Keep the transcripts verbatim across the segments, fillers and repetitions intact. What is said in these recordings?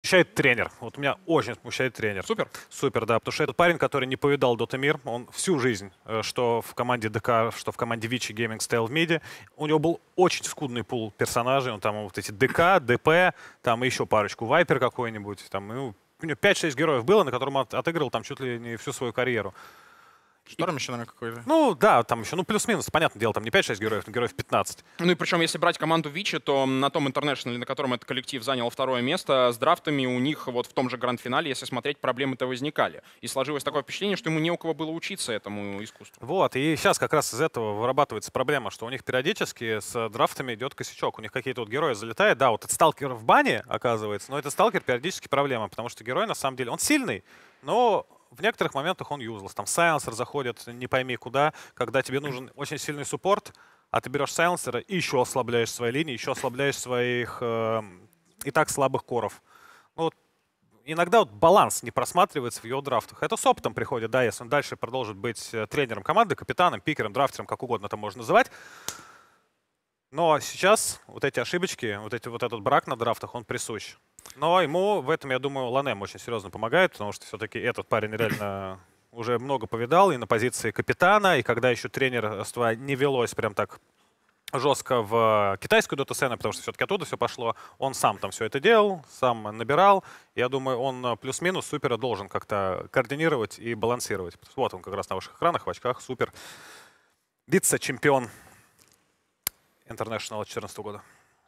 Смущает тренер. Вот меня очень смущает тренер. Супер. Супер, да. Потому что этот парень, который не повидал Dota мир, он всю жизнь, э, что в команде ДК, что в команде Вичи Gaming стоял в миде, у него был очень скудный пул персонажей. Он там вот эти ДК, ДП, там и еще парочку, Вайпер какой-нибудь. Там, ну, у него пять-шесть героев было, на котором от, отыграл там чуть ли не всю свою карьеру. Шторм еще, наверное, какой-то. Ну, да, там еще, ну, плюс-минус, понятное дело, там не пять-шесть героев, но героев пятнадцать. Ну и причем, если брать команду Вичи, то на том интернешнале, на котором этот коллектив занял второе место, с драфтами у них вот в том же гранд-финале, если смотреть, проблемы-то возникали. И сложилось такое впечатление, что ему не у кого было учиться этому искусству. Вот, и сейчас как раз из этого вырабатывается проблема, что у них периодически с драфтами идет косячок. У них какие-то вот герои залетают. Да, вот этот сталкер в бане, оказывается, но этот сталкер периодически проблема, потому что герой, на самом деле, он сильный, но в некоторых моментах он юзлess. Там сайленсер заходит не пойми куда, когда тебе нужен очень сильный суппорт, а ты берешь сайленсера и еще ослабляешь свои линии, еще ослабляешь своих э, и так слабых коров. Ну, вот иногда вот баланс не просматривается в его драфтах. Это с опытом приходит, да, если он дальше продолжит быть тренером команды, капитаном, пикером, драфтером, как угодно это можно называть. Но сейчас вот эти ошибочки, вот, эти, вот этот брак на драфтах, он присущ. Но ему в этом, я думаю, Ланем очень серьезно помогает, потому что все-таки этот парень реально уже много повидал и на позиции капитана, и когда еще тренерство не велось прям так жестко в китайскую доту-сцену, потому что все-таки оттуда все пошло, он сам там все это делал, сам набирал. Я думаю, он плюс-минус супера должен как-то координировать и балансировать. Вот он как раз на ваших экранах в очках, супер. Вице-чемпион International две тысячи четырнадцатого года.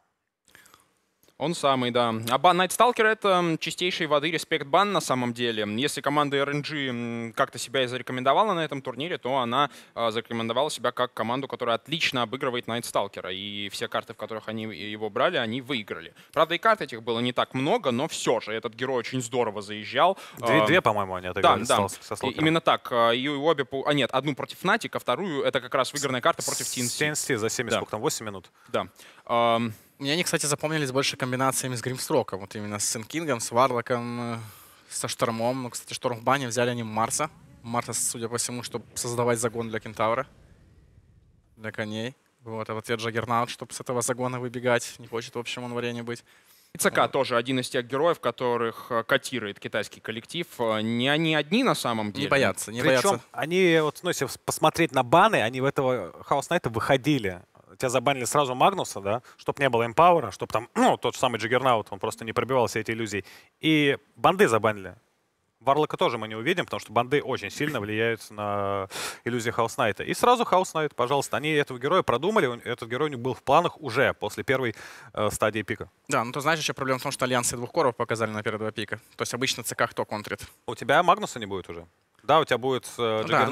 Он самый, да. А бан Night Stalker — это чистейшей воды респект-бан на самом деле. Если команда эр эн джи как-то себя и зарекомендовала на этом турнире, то она а, зарекомендовала себя как команду, которая отлично обыгрывает Night Stalker. И все карты, в которых они его брали, они выиграли. Правда, и карт этих было не так много, но все же этот герой очень здорово заезжал. Две, а, две по-моему, они отыграли да, да. со Сталкером. Именно так. И обе... А нет, одну против Fnatic, а вторую — это как раз выигранная карта против ти эн си. ти эн си за семь, Да. сколько там, восемь минут. Да. Um, Мне они, кстати, запомнились больше комбинациями с Гримстроком. Вот именно с Сенкингом, с Варлоком, со Штормом. Ну, кстати, Шторм в бане взяли они Марса. Марса, судя по всему, чтобы создавать загон для Кентавра. Для коней. Вот, а в ответ Джаггернаут, чтобы с этого загона выбегать. Не хочет, в общем, он в арене быть. И ЦК тоже один из тех героев, которых котирует китайский коллектив. Не они одни на самом деле. Не боятся, не Причем боятся. они, вот, ну, если посмотреть на баны, они в этого Хаус Найта выходили. Тебя забанили сразу Магнуса, да, чтобы не было эмпауэра, чтобы там, ну, тот же самый Джаггернаут, он просто не пробивал все эти иллюзии. И банды забанили. Варлока тоже мы не увидим, потому что банды очень сильно влияют на иллюзии Хаус Найта. И сразу Хаус Найт, пожалуйста, они этого героя продумали, этот герой у них был в планах уже после первой э, стадии пика. Да, ну то знаешь, еще проблема в том, что альянсы двух коров показали на первые два пика. То есть обычно ЦК кто контрит? У тебя Магнуса не будет уже? Да, у тебя будет э, Джаггернаут. Да,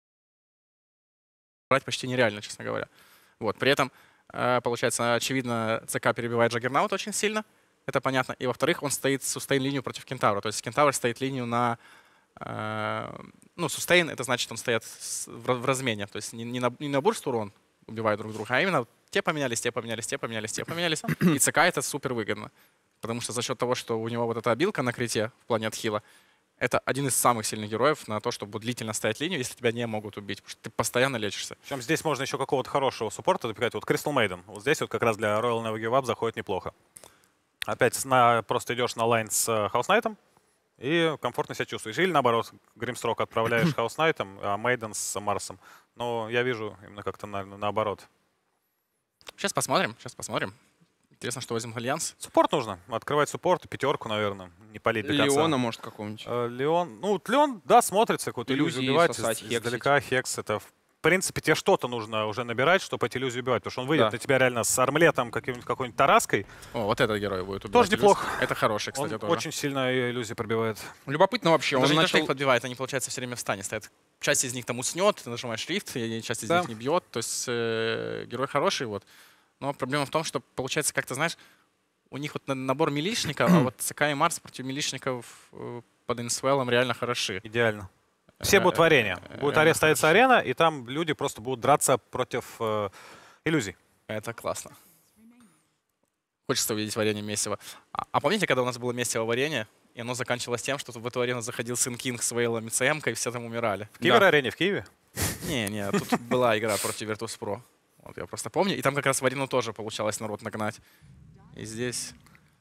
брать почти нереально, честно говоря. Вот. При этом, э, получается, очевидно, ЦК перебивает Джаггернаут очень сильно. Это понятно. И, во-вторых, он стоит сустейн-линию против Кентавра. То есть Кентавр стоит линию на... Э, ну, сустейн — это значит, он стоит в, в размене. То есть не, не, на, не на бурст урон убивают друг друга, а именно те поменялись, те поменялись, те поменялись, те поменялись. И ЦК это супер выгодно. Потому что за счет того, что у него вот эта обилка на крите в плане отхила, это один из самых сильных героев на то, чтобы длительно стоять линию, если тебя не могут убить, потому что ты постоянно лечишься. Причем здесь можно еще какого-то хорошего суппорта допекать. Вот Crystal Maiden. Вот здесь вот как раз для Royal Never Give Up заходит неплохо. Опять на, просто идешь на лайн с Хаус Найтом и комфортно себя чувствуешь. Или наоборот, Гримстрок отправляешь Хаус Найтом, а Мейден с Марсом. Но я вижу именно как-то на, наоборот. Сейчас посмотрим, сейчас посмотрим. Интересно, что возьмет Альянс. Суппорт нужно. Открывать суппорт, пятерку, наверное. Не палить до конца. Леона, может, какого-нибудь. Э, Леон, ну, вот Леон, да, смотрится, какую-то иллюзию Иллюзии убивать. сосать, Из- издалека Хекс. Это, в принципе, тебе что-то нужно уже набирать, чтобы эти иллюзии убивать. Потому что он выйдет Да. на тебя реально с армлетом, каким-нибудь какой-нибудь тараской. О, вот этот герой будет убивать. Тоже неплохо. иллюзии. Это хороший, кстати, Он тоже. очень сильно иллюзии пробивает. Любопытно вообще. Он Даже не то, что начал... их подбивает, они, получается, все время в стане стоят. Часть из них там уснет, ты нажимаешь шрифт, и часть из Да. них не бьет. То есть э, герой хороший, вот. Но проблема в том, что, получается, как-то, знаешь, у них вот на- набор милишников, а вот ЦК и Марс против милишников э, под инсвеллом реально хороши. Идеально. Все будут в арене. Будет реально аре- ставиться хорошо. арена, и там люди просто будут драться против э, иллюзий. Это классно. Хочется увидеть варенье месиво. А, а помните, когда у нас было месиво варенье, и оно заканчивалось тем, что в эту арену заходил Сын Кинг с Вейлом и ЦМ-кой, и все там умирали? В Кивер-арене в Киеве? Не, не, тут была игра против Virtus.pro. Вот я просто помню. И там как раз в арену тоже получалось народ нагнать. И здесь...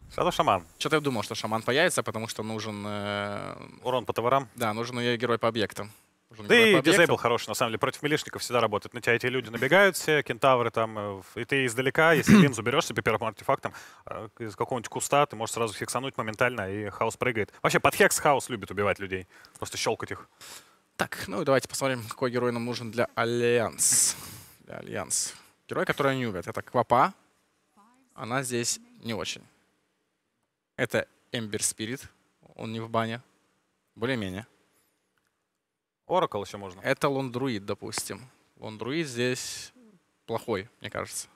Shadow Shaman. Что-то я думал, что шаман появится, потому что нужен... э, Урон по товарам. Да, нужен ее герой по объектам. Нужен Да герой и по объектам. дизейбл хороший, на самом деле. Против милишников всегда работает. На тебя эти люди набегают все, кентавры там, э, и ты издалека, если линзу берешь себе первым артефактом э, из какого-нибудь куста, ты можешь сразу хексануть моментально, и хаос прыгает. Вообще, под хекс хаос любит убивать людей. Просто щелкать их. Так, ну и давайте посмотрим, какой герой нам нужен для Альянс. Для Альянс. Герой, который они любят. Это Квапа. Она здесь не очень. Это Эмбер Спирит. Он не в бане. Более-менее. Оракл еще можно. Это Лондруид, допустим. Лондруид здесь плохой, мне кажется.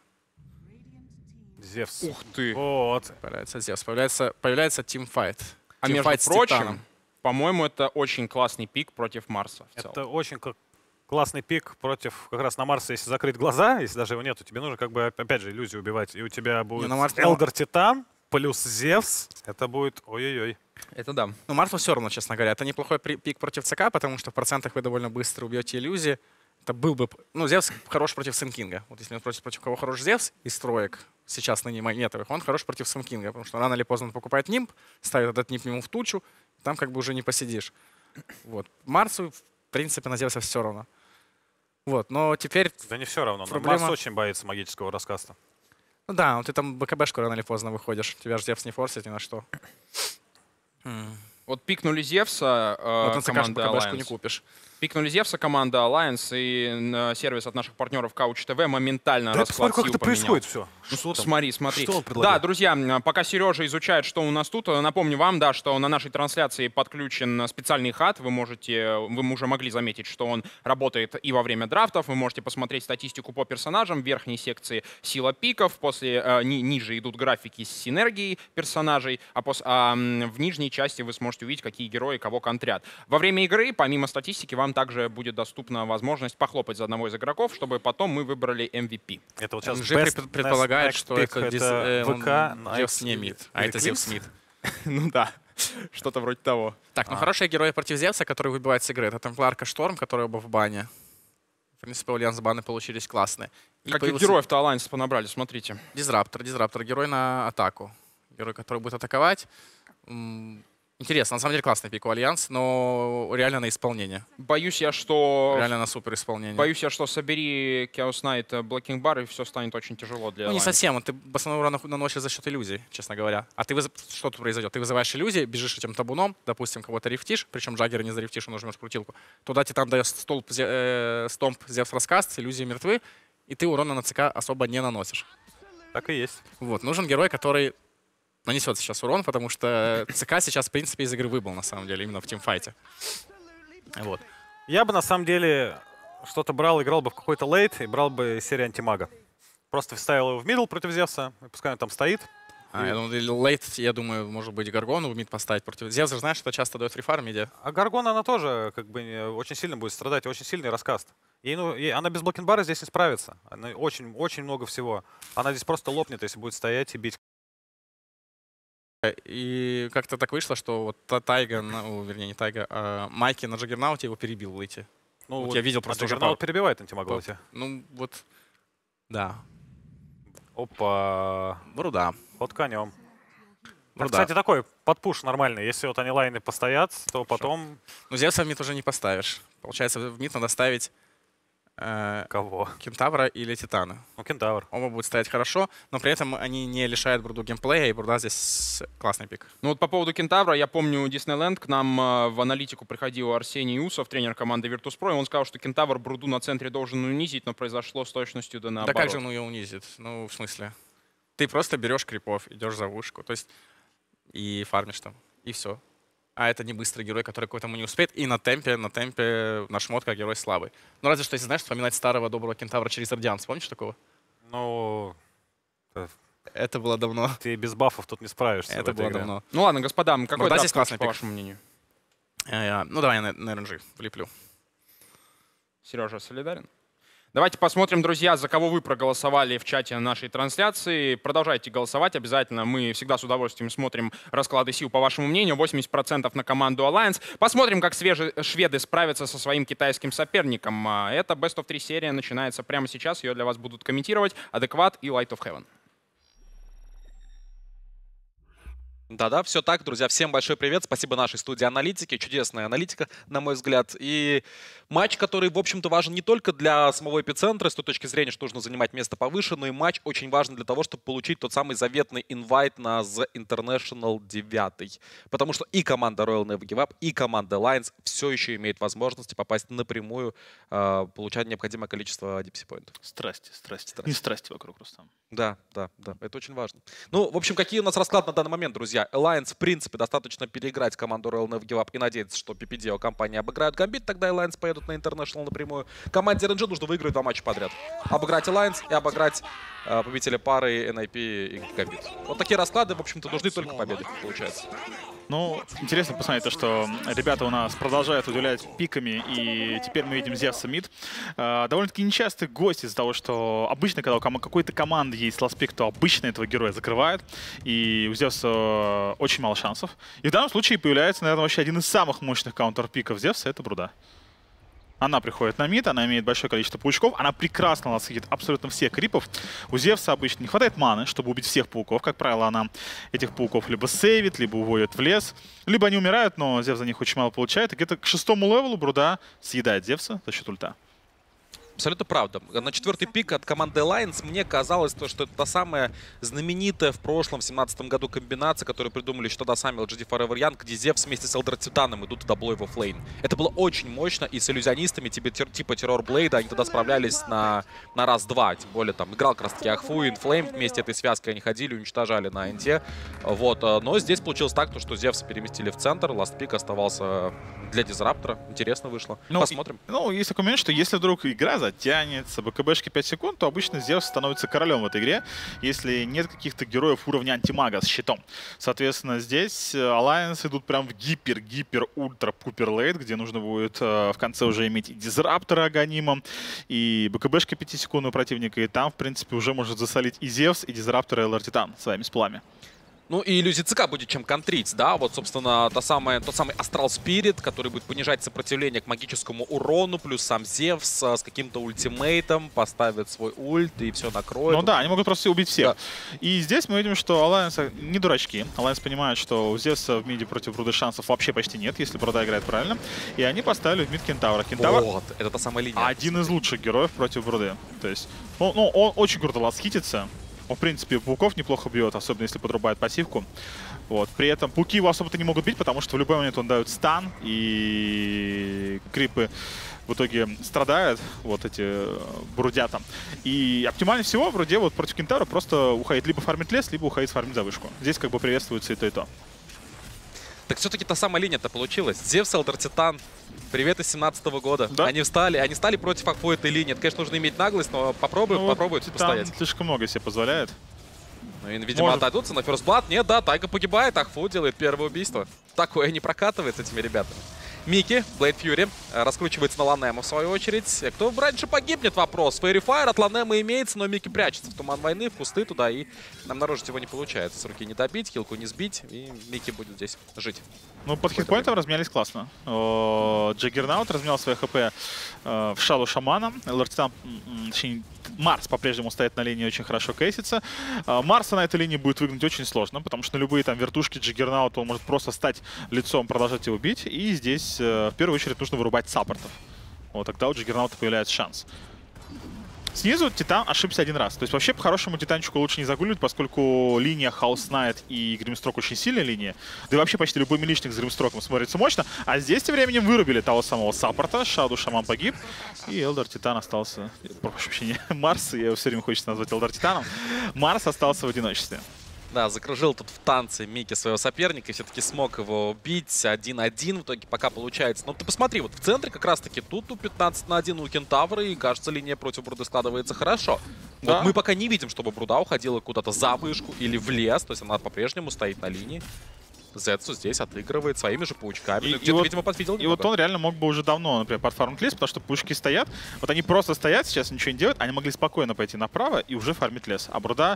Зевс. Ух ты. Вот. Появляется Зевс. Появляется, появляется Teamfight. А Teamfight между с прочим, Титаном. по-моему, это очень классный пик против Марса. В целом. Это очень к- классный пик против как раз на Марса, если закрыть глаза, если даже его нету, тебе нужно как бы опять же иллюзию убивать. И у тебя будет на Марс- Элдер Титан плюс Зевс. Это будет ой-ой-ой. Это да. Ну, Марсу все равно, честно говоря. Это неплохой при- пик против ЦК, потому что в процентах вы довольно быстро убьете иллюзии. Это был бы... Ну, Зевс хорош против Сенкинга. Вот если против, против кого хорош Зевс из строек, сейчас ныне монетовых, он хорош против Сенкинга, потому что рано или поздно он покупает нимб, ставит этот нимб ему в тучу, там как бы уже не посидишь. Вот. Марсу, в принципе, на Зевса все равно. Вот, но теперь... Да не все равно. но Проблема- Марс очень боится магического раскаста. Ну да, ну ты там БКБшку рано или поздно выходишь. Тебя же Зевс не форсит ни на что. М. Вот пикнули Зевса э, Вот на ЦК же команда БКБшку не Alliance. купишь. Пикнули Зевса команда Alliance, и э, сервис от наших партнеров Couch ти ви моментально Да, расклад посмотри, как сил это поменял. происходит все. Ну, Что там? смотри, смотри. Что он Да, предлагает? друзья, м, пока Сережа изучает, что у нас тут, э, напомню вам, да, что на нашей трансляции подключен специальный хат. Вы можете, вы уже могли заметить, что он работает и во время драфтов. Вы можете посмотреть статистику по персонажам. В верхней секции сила пиков, после э, ни- ниже идут графики с синергией персонажей, а, пос- а, м, в нижней части вы сможете увидеть, какие герои кого контрят. Во время игры, помимо статистики, вам также будет доступна возможность похлопать за одного из игроков, чтобы потом мы выбрали эм ви пи. Это вот сейчас МЖ best пред- предполагает, next что pick это, диз- это э, он ВК, Зевс Knights не или- мид, а или это Queens? Зевс мид. Ну да, что-то вроде того. Так, ну А. хорошие герои против Зевса, которые выбивают с игры. Это Темпларка Шторм, который оба в бане. В принципе, у Альянс баны получились классные. И Каких появился героев-то Alliance понабрали, смотрите. Дизраптор, Дизраптор, герой на атаку. Герой, который будет атаковать. М, Интересно, на самом деле классный пик у Альянс, но реально на исполнение. Боюсь я, что... Реально на супер исполнение. Боюсь я, что собери Chaos Knight Blocking Bar, и все станет очень тяжело для Ну, не Alliance. совсем. Ты в основном урон наносишь за счет иллюзий, честно говоря. А ты выз- что тут произойдет? Ты вызываешь иллюзии, бежишь этим табуном, допустим, кого-то рифтишь, причем Джаггера не зарифтишь, он нажмешь крутилку. Туда Титан дает столб, зе- э, стомп Зевс раскаст, иллюзии мертвы, и ты урона на ЦК особо не наносишь. Так и есть. Вот. Нужен герой, который нанесет сейчас урон, потому что ЦК сейчас, в принципе, из игры выбыл, на самом деле, именно в тимфайте. Вот. Я бы на самом деле что-то брал, играл бы в какой-то лейт и брал бы серию антимага. Просто вставил его в мидл против Зевса, и пускай он там стоит. А, я думаю, лейт, я думаю, может быть, Гаргону в мид поставить против... Зевс же, знаешь, что часто дает фрифар в миде. А Гаргона, она тоже как бы не- очень сильно будет страдать, очень сильный раскаст. Ей, ну, ей- она без блокинбара здесь не справится. Она очень, очень много всего. Она здесь просто лопнет, если будет стоять и бить. И как-то так вышло, что вот та- Тайга, на- о, вернее, не Тайга, а Майки на Джаггернауте его перебил в лейте. Ну, Вот я видел просто уже Джаггернаут пару- перебивает антимага в лейте. Ну, вот, да. Опа. Бруда. Под конем. Ну, Так, да. кстати, такой подпуш нормальный. Если вот они лайны постоят, то потом... Ну, Зевса в мид уже не поставишь. Получается, в мид надо ставить э, Кого? Кентавра или Титана. Ну, кентавр. Оба будут стоять хорошо, но при этом они не лишают Бруду геймплея, и Бруда здесь классный пик. Ну вот по поводу Кентавра, я помню, Диснейленд к нам э, в аналитику приходил Арсений Усов, тренер команды Virtus.pro, и он сказал, что Кентавр Бруду на центре должен унизить, но произошло с точностью да наоборот. Да как же он ее унизит? Ну, в смысле? Ты просто берешь крипов, идешь за вышку, то есть и фармишь там, и все. А это не быстрый герой, который к этому не успеет. И на темпе, на темпе наш мод как герой слабый. Ну разве что, если знаешь, вспоминать старого доброго кентавра через Радианс. Помнишь такого? Ну, Это было давно. ты без бафов тут не справишься. в Это этой было игре. давно. Ну ладно, господа, какой да, драфт здесь классный по пик. вашему мнению? Э, Ну давай я на, на эр эн джи влеплю. Сережа солидарен? Давайте посмотрим, друзья, за кого вы проголосовали в чате нашей трансляции. Продолжайте голосовать обязательно. Мы всегда с удовольствием смотрим расклады сил по вашему мнению. восемьдесят процентов на команду Alliance. Посмотрим, как свежие шведы справятся со своим китайским соперником. А, Это Best of три серия начинается прямо сейчас. Ее для вас будут комментировать Адекват и Light of Heaven. Да-да, все так, друзья. Всем большой привет. Спасибо нашей студии аналитики. Чудесная аналитика, на мой взгляд. И матч, который, в общем-то, важен не только для самого эпицентра, с той точки зрения, что нужно занимать место повыше, но и матч очень важен для того, чтобы получить тот самый заветный инвайт на The International девять. Потому что и команда Royal Never Give Up, и команда Alliance все еще имеет возможность попасть напрямую, э, получать необходимое количество дипси-поинтов. Страсти, страсти. Страсти. Не страсти вокруг просто. Да, да, да. Это очень важно. Ну, в общем, какие у нас расклады на данный момент, друзья? Alliance, в принципе, достаточно переиграть команду Royal Never Give Up и надеяться, что пи пи ди компании обыграют Гамбит, тогда Alliance поедут на International напрямую. Команде эр эн джи нужно выиграть два матча подряд. Обыграть Alliance и обыграть э, победителя пары эн ай пи и Гамбит. Вот такие расклады, в общем-то, нужны только победы, получается. Ну, интересно посмотреть то, что ребята у нас продолжают удивлять пиками, и теперь мы видим Зевса мид. Э, довольно-таки нечастый гость из-за того, что обычно, когда у ком- какой-то команды есть ласпик, то обычно этого героя закрывают, и у Зевса очень мало шансов. И в данном случае появляется, наверное, вообще один из самых мощных каунтер-пиков Зевса — это Бруда. Она приходит на мид, она имеет большое количество паучков, она прекрасно ласкит абсолютно всех крипов. У Зевса обычно не хватает маны, чтобы убить всех пауков. Как правило, она этих пауков либо сейвит, либо уводит в лес, либо они умирают, но Зевс за них очень мало получает. И где-то к шестому левелу Бруда съедает Зевса за счет ульта. Абсолютно правда. На четвертый пик от команды Alliance мне казалось, то, что это та самая знаменитая в прошлом, в семнадцатом году комбинация, которую придумали еще тогда сами эл джи ди Forever Young, где Зевс вместе с Элдер Титаном идут в даблой в оффлейн. Это было очень мощно, и с иллюзионистами типа, типа Террор Блейда они тогда справлялись на, на раз-два. Тем более там играл как раз таки Ахфу и Инфлейм, вместе этой связкой они ходили, уничтожали на энте. Вот. Но здесь получилось так, что Зевса переместили в центр, ласт пик оставался для Дизраптора. Интересно вышло. Ну, Посмотрим. И, ну, есть такой момент, что если вдруг игра затянется, БКБшки пять секунд, то обычно Зевс становится королем в этой игре, если нет каких-то героев уровня антимага с щитом. Соответственно, здесь Alliance идут прям в гипер-гипер-ультра-пупер-лейт, где нужно будет э, в конце уже иметь и Дизраптора Аганимом, и БКБшки пятисекундного противника, и там, в принципе, уже может засолить и Зевс, и Дизраптор, и Элдер Титан своими сплами. Ну и иллюзий ЦК будет чем контрить, да, вот, собственно, та самая, тот самый Астрал Спирит, который будет понижать сопротивление к магическому урону, плюс сам Зевс с каким-то ультимейтом поставит свой ульт и все накроет. Ну да, они могут просто убить всех. Да. И здесь мы видим, что Alliance не дурачки. Alliance понимает, что у Зевса в миде против Бруды шансов вообще почти нет, если Бруда играет правильно. И они поставили в мид Кентавра. Кентавр Вот, это та самая линия. один из лучших героев против Бруды. То есть, ну, ну он очень круто ласкитится. Он, в принципе, пауков неплохо бьет, особенно если подрубает пассивку. Вот. При этом пауки его особо-то не могут бить, потому что в любой момент он дает стан, и крипы в итоге страдают, вот эти брудята. И оптимальнее всего в Бруде вот против Кентавра просто уходит либо фармить лес, либо уходит фармить за вышку. Здесь как бы приветствуется и то, и то. Так все-таки та самая линия-то получилась. Зевс, Элдер Титан. Привет из семнадцатого года. Да. Они встали, они стали против Ахфу этой линии. Это, конечно, нужно иметь наглость, но попробуй, Ну, попробуй Титан постоять. слишком много себе позволяет. Ну, и, видимо, Может. отойдутся на First Blood. Нет, да, Тайга погибает, Ахфу делает первое убийство. Такое не прокатывает с этими ребятами. Мики, Блейд Фьюри, раскручивается на Ланема в свою очередь. Кто раньше погибнет, вопрос. Фейри Файр от Ланема имеется, но Мики прячется в туман войны, в кусты туда, и обнаружить его не получается. С руки не добить, хилку не сбить, и Мики будет здесь жить. Ну, под хитпоинтом разменялись классно. О, Джаггернаут разменял свои хп э, в шалу шамана. Элдер Титан, точнее, Марс по-прежнему стоит на линии, очень хорошо кейсится. Э, Марса на этой линии будет выгнать очень сложно, потому что на любые там вертушки Джаггернаута он может просто стать лицом, продолжать его бить. И здесь э, в первую очередь нужно вырубать саппортов. Вот тогда у Джаггернаута появляется шанс. Снизу Титан ошибся один раз. То есть вообще по-хорошему Титанчику лучше не загуливать, поскольку линия Хаус Найт и Гримстрок очень сильная линия. Да и вообще почти любой милишник с Гримстроком смотрится мощно. А здесь тем временем вырубили того самого саппорта. Шаду Шаман погиб. И Элдер Титан остался... Прошу прощения, Марс. Я его все время хочется назвать Элдер Титаном. Марс остался в одиночестве. Да, закружил тут в танце Мики своего соперника и все-таки смог его убить один-один. В итоге пока получается. Но ты посмотри, вот в центре как раз-таки тут у пятнадцать на один у Кентавра, и кажется, линия против Бруды складывается хорошо. Да. Вот мы пока не видим, чтобы Бруда уходила куда-то за вышку или в лес. То есть она по-прежнему стоит на линии. Зетсу здесь отыгрывает своими же паучками. И, Ну, и где-то, вот, видимо, подвидел и вот он реально мог бы уже давно, например, подфармить лес, потому что паучки стоят. Вот они просто стоят, сейчас ничего не делают. Они могли спокойно пойти направо и уже фармить лес. А Бруда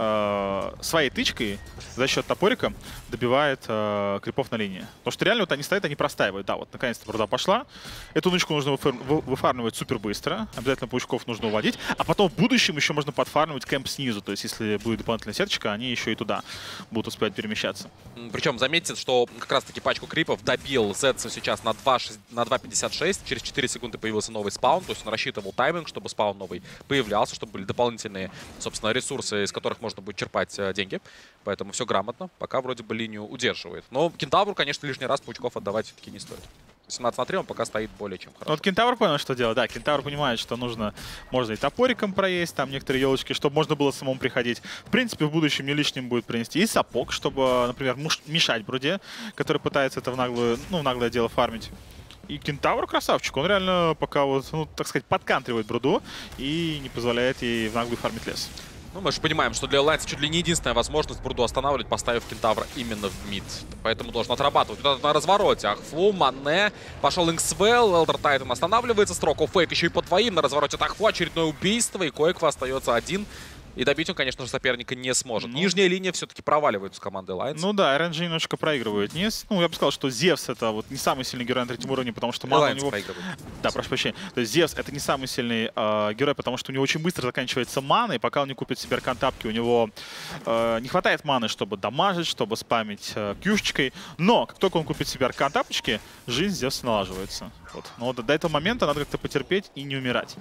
э, своей тычкой за счет топорика добивает э, крипов на линии. Потому что реально вот они стоят, они простаивают. Да, вот наконец-то Бруда пошла. Эту нычку нужно выфар выфармливать супер быстро. Обязательно паучков нужно уводить. А потом в будущем еще можно подфармливать кемп снизу. То есть если будет дополнительная сеточка, они еще и туда будут успевать перемещаться. Причем заметьте, что как раз-таки пачку крипов добил Зетсу сейчас на два пятьдесят шесть. Через четыре секунды появился новый спаун. То есть он рассчитывал тайминг, чтобы спаун новый появлялся, чтобы были дополнительные, собственно, ресурсы, из которых можно будет черпать э, деньги. Поэтому все грамотно. Пока вроде бы линию удерживает. Но Кентавру, конечно, лишний раз паучков отдавать все-таки не стоит. семнадцать на три он пока стоит более чем хорошо. Вот Кентавр понял, что делать. Да, Кентавр понимает, что нужно, можно и топориком проесть, там некоторые елочки, чтобы можно было самому приходить. В принципе, в будущем не лишним будет принести и сапог, чтобы, например, мешать Бруде, который пытается это в наглую, ну, в наглое дело фармить. И Кентавр красавчик, он реально пока вот, ну, так сказать, подкантривает Бруду и не позволяет ей в наглую фармить лес. Ну, мы же понимаем, что для Alliance чуть ли не единственная возможность Бруду останавливать, поставив Кентавра именно в мид. Поэтому должен отрабатывать. Вот это на развороте. Ахфу, Мане, пошел Инксвелл, Элдер Тайтан останавливается, Строк оф Фейк еще и по двоим. На развороте от Ахфу очередное убийство, и Койква остается один. И добить он, конечно же, соперника не сможет. Ну, нижняя линия все-таки проваливается с командой Alliance. Ну да, эр эн джи немножко проигрывает. Не, ну, я бы сказал, что Зевс это вот не самый сильный герой на третьем уровне, потому что мало у него... проигрывает. Да, прошу прощения. То есть Зевс это не самый сильный э, герой, потому что у него очень быстро заканчивается мана, и пока он не купит себе аркантапки, у него э, не хватает маны, чтобы дамажить, чтобы спамить э, кьюшечкой. Но как только он купит себе аркантапочки, жизнь Зевса налаживается. Вот. Но вот до этого момента надо как-то потерпеть и не умирать.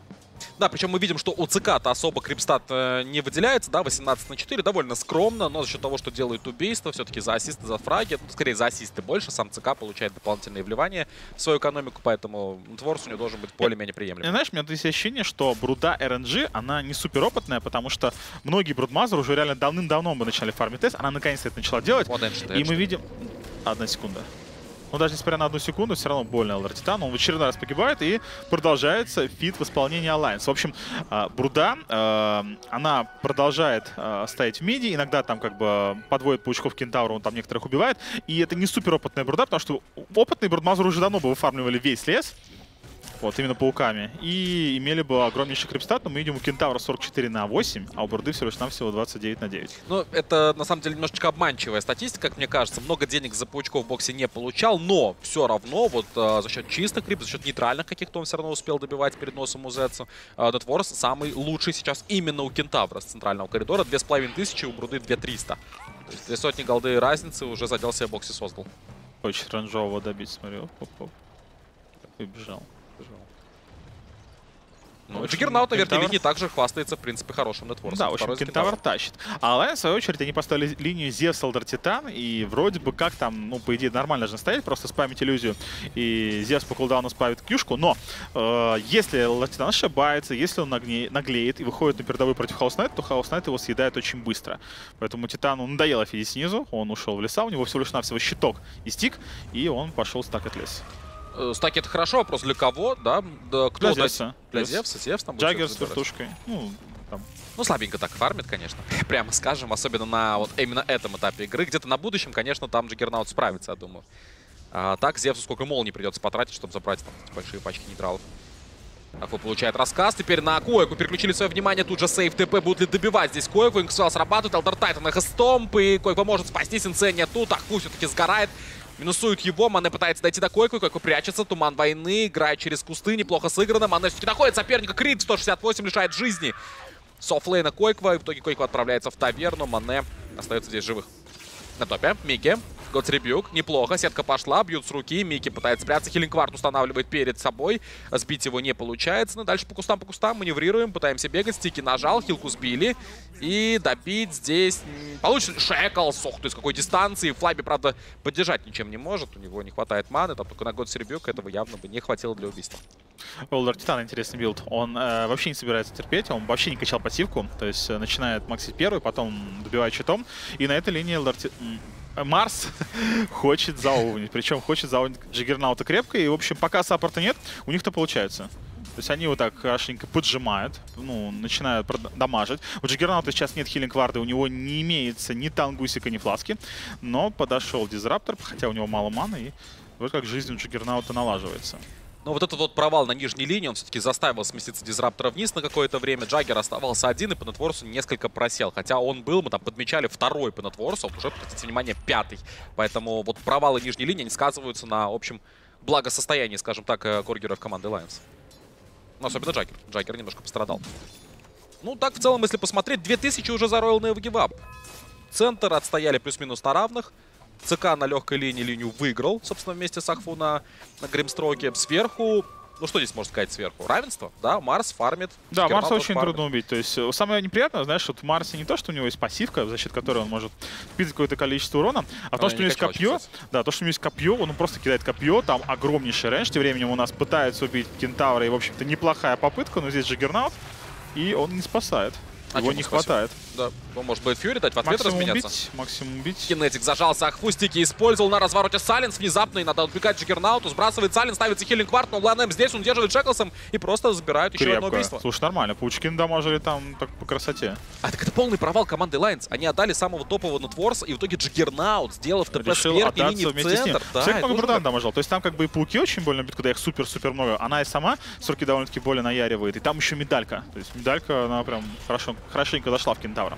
Да, причем мы видим, что у ЦК-то особо крипстат э, не выделяется, да, восемнадцать на четыре, довольно скромно, но за счет того, что делают убийство, все-таки за ассисты, за фраги, ну, скорее за ассисты больше, сам ЦК получает дополнительные вливания в свою экономику, поэтому Творс у него должен быть более-менее приемлемым. Знаешь, у меня есть ощущение, что Бруда эр эн джи, она не супер опытная, потому что многие брудмазеры уже реально давным-давно бы начали фармить тест, она наконец-то это начала делать, Вот Энши, и Энши. мы видим... Одна секунда. Но даже несмотря на одну секунду, все равно больно Элдер Титан. Он в очередной раз погибает, и продолжается фит в исполнении Alliance. В общем, Бруда, она продолжает стоять в миде. Иногда там как бы подводит паучков Кентавру, он там некоторых убивает. И это не супер опытная Бруда, потому что опытные брудмазеры уже давно бы выфармливали весь лес. Вот, именно пауками. И имели бы огромнейший крипстат, но мы видим у Кентавра сорок четыре на восемь, а у Бруды всего лишь навсего двадцать девять на девять. Ну, это на самом деле немножечко обманчивая статистика, как мне кажется. Много денег за паучков в боксе не получал, но все равно вот э, за счет чистых крип, за счет нейтральных каких-то он все равно успел добивать перед носом у Зетсу. Э, Детворс самый лучший сейчас именно у Кентавра с центрального коридора. Две с половиной тысячи, у Бруды две триста. То есть две сотни голды разницы уже задел себе в боксе создал. Очень ранжового добить, смотри. Оп-оп-оп. Выбежал. Ну, Джиггернаут на верхней линии также хвастается, в принципе, хорошим нетворсом. Да, в общем, Кентавр тащит. А Alliance, в свою очередь, они поставили линию Зевс, Элдер Титан, и вроде бы как там, ну, по идее, нормально же стоять, просто спамить иллюзию, и Зевс по кулдауну спамит кьюшку, но э, если Элдер Титан ошибается, если он наглеет, наглеет и выходит на передовой против Хаус Найта, то Хаус Найт его съедает очень быстро. Поэтому Титану надоело фидить снизу, он ушел в леса, у него всего лишь навсего щиток и стик, и он пошел стакать лес. Стаки — это хорошо, вопрос для кого, да? да кто для Зевса. Для Зевса, Зевс там будет Джаггер с вертушкой. Ну, там. ну, слабенько так фармит, конечно, прямо скажем, особенно на вот именно этом этапе игры. Где-то на будущем, конечно, там Джиггернаут справится, я думаю. А так Зевсу сколько молний придется потратить, чтобы забрать там эти большие пачки нейтралов. Ахфу получает рассказ. Теперь на Койку переключили свое внимание. Тут же сейф ТП. Будут ли добивать здесь Койку? Инксвелл срабатывает. Элдер Тайтан их стомп. И Койка может спастись. Инсения тут. Ахфу все-таки сгорает. Минусует его. Мане пытается дойти до Койку. Койку прячется. Туман войны. Играет через кусты. Неплохо сыграно. Мане все-таки находит соперника. Крит сто шестьдесят восемь лишает жизни. Софтлейна Койква. И в итоге Койква отправляется в таверну. Мане остается здесь живых. На топе. Микки. God's Rebuke. Неплохо. Сетка пошла. Бьют с руки. Микки пытается спрятаться. Хиллингвард устанавливает перед собой. Сбить его не получается. Но дальше по кустам, по кустам маневрируем. Пытаемся бегать. Стики нажал. Хилку сбили. И добить здесь получится. Шеклс. Ох ты, с какой дистанции. Флаби, правда, поддержать ничем не может. У него не хватает маны. Там только на God's Rebuke этого явно бы не хватило для убийства. Элдер Титан интересный билд. Он э, вообще не собирается терпеть. Он вообще не качал пассивку. То есть э, начинает максить первый, потом добивает щитом. И на этой линии Элдер Титан... Марс хочет заувнить. Причем хочет заувнить Джиггернаута крепко. И, в общем, пока саппорта нет, у них-то получается. То есть они вот так хорошенько поджимают, ну, начинают дамажить. У Джаггернаута сейчас нет хилинг-варды, у него не имеется ни тангусика, ни фласки. Но подошел Дизраптор, хотя у него мало маны, и вот как жизнь у Джаггернаута налаживается. Но вот этот вот провал на нижней линии, он все-таки заставил сместиться Дизраптора вниз на какое-то время. Джаггер оставался один, и по нетворсу несколько просел. Хотя он был, мы там подмечали второй по нетворсу, а уже, обратите внимание, пятый. Поэтому вот провалы нижней линии не сказываются на общем благосостоянии, скажем так, коргеров команды Lions. Ну, особенно Джаггер. Джаггер немножко пострадал. Ну, так, в целом, если посмотреть, две тысячи уже за Royal Never Give Up. Центр отстояли плюс-минус на равных. ЦК на легкой линии линию выиграл, собственно, вместе с Ахфу на, на Гримстроке. Сверху, ну что здесь можно сказать сверху? Равенство, да? Марс фармит. Да, Марса очень фармит. трудно убить. То есть самое неприятное, знаешь, вот в Марсе не то, что у него есть пассивка, за счет которой он может впитать какое-то количество урона, а то, что у него есть копье, да, то, что у него есть копье, он просто кидает копье, там огромнейший рейндж. Тем временем у нас пытается убить Кентавра, и, в общем-то, неплохая попытка, но здесь Джаггернаут, и он не спасает. А Его не хватает. Да, он может будет Фьюри дать в ответ Максимум разменяться. убить, максимум убить. Кинетик зажался, Ахфустики использовал на развороте Сайленс внезапно, и надо отбегать Джаггернауту. Сбрасывает Сайленс, ставится хилинг вард, но Ланэм здесь он держит Джеклсом и просто забирает еще Крепко. одно убийство. Слушай, нормально. Паучки дамажили там так по красоте. А так это полный провал команды Lions. Они отдали самого топового нетворса, и в итоге Джаггернаут, сделав ТП с Решил верхней отдаться линии в вместе с ним. центр. Да, Всех это много уже Брудан так. дамажил. То есть там как бы и пауки очень больно бьют, когда их супер-супер много. Она и сама сорки довольно-таки больно наяривает. И там еще медалька. То есть медалька, она прям хорошо, хорошенько зашла в Кентавра.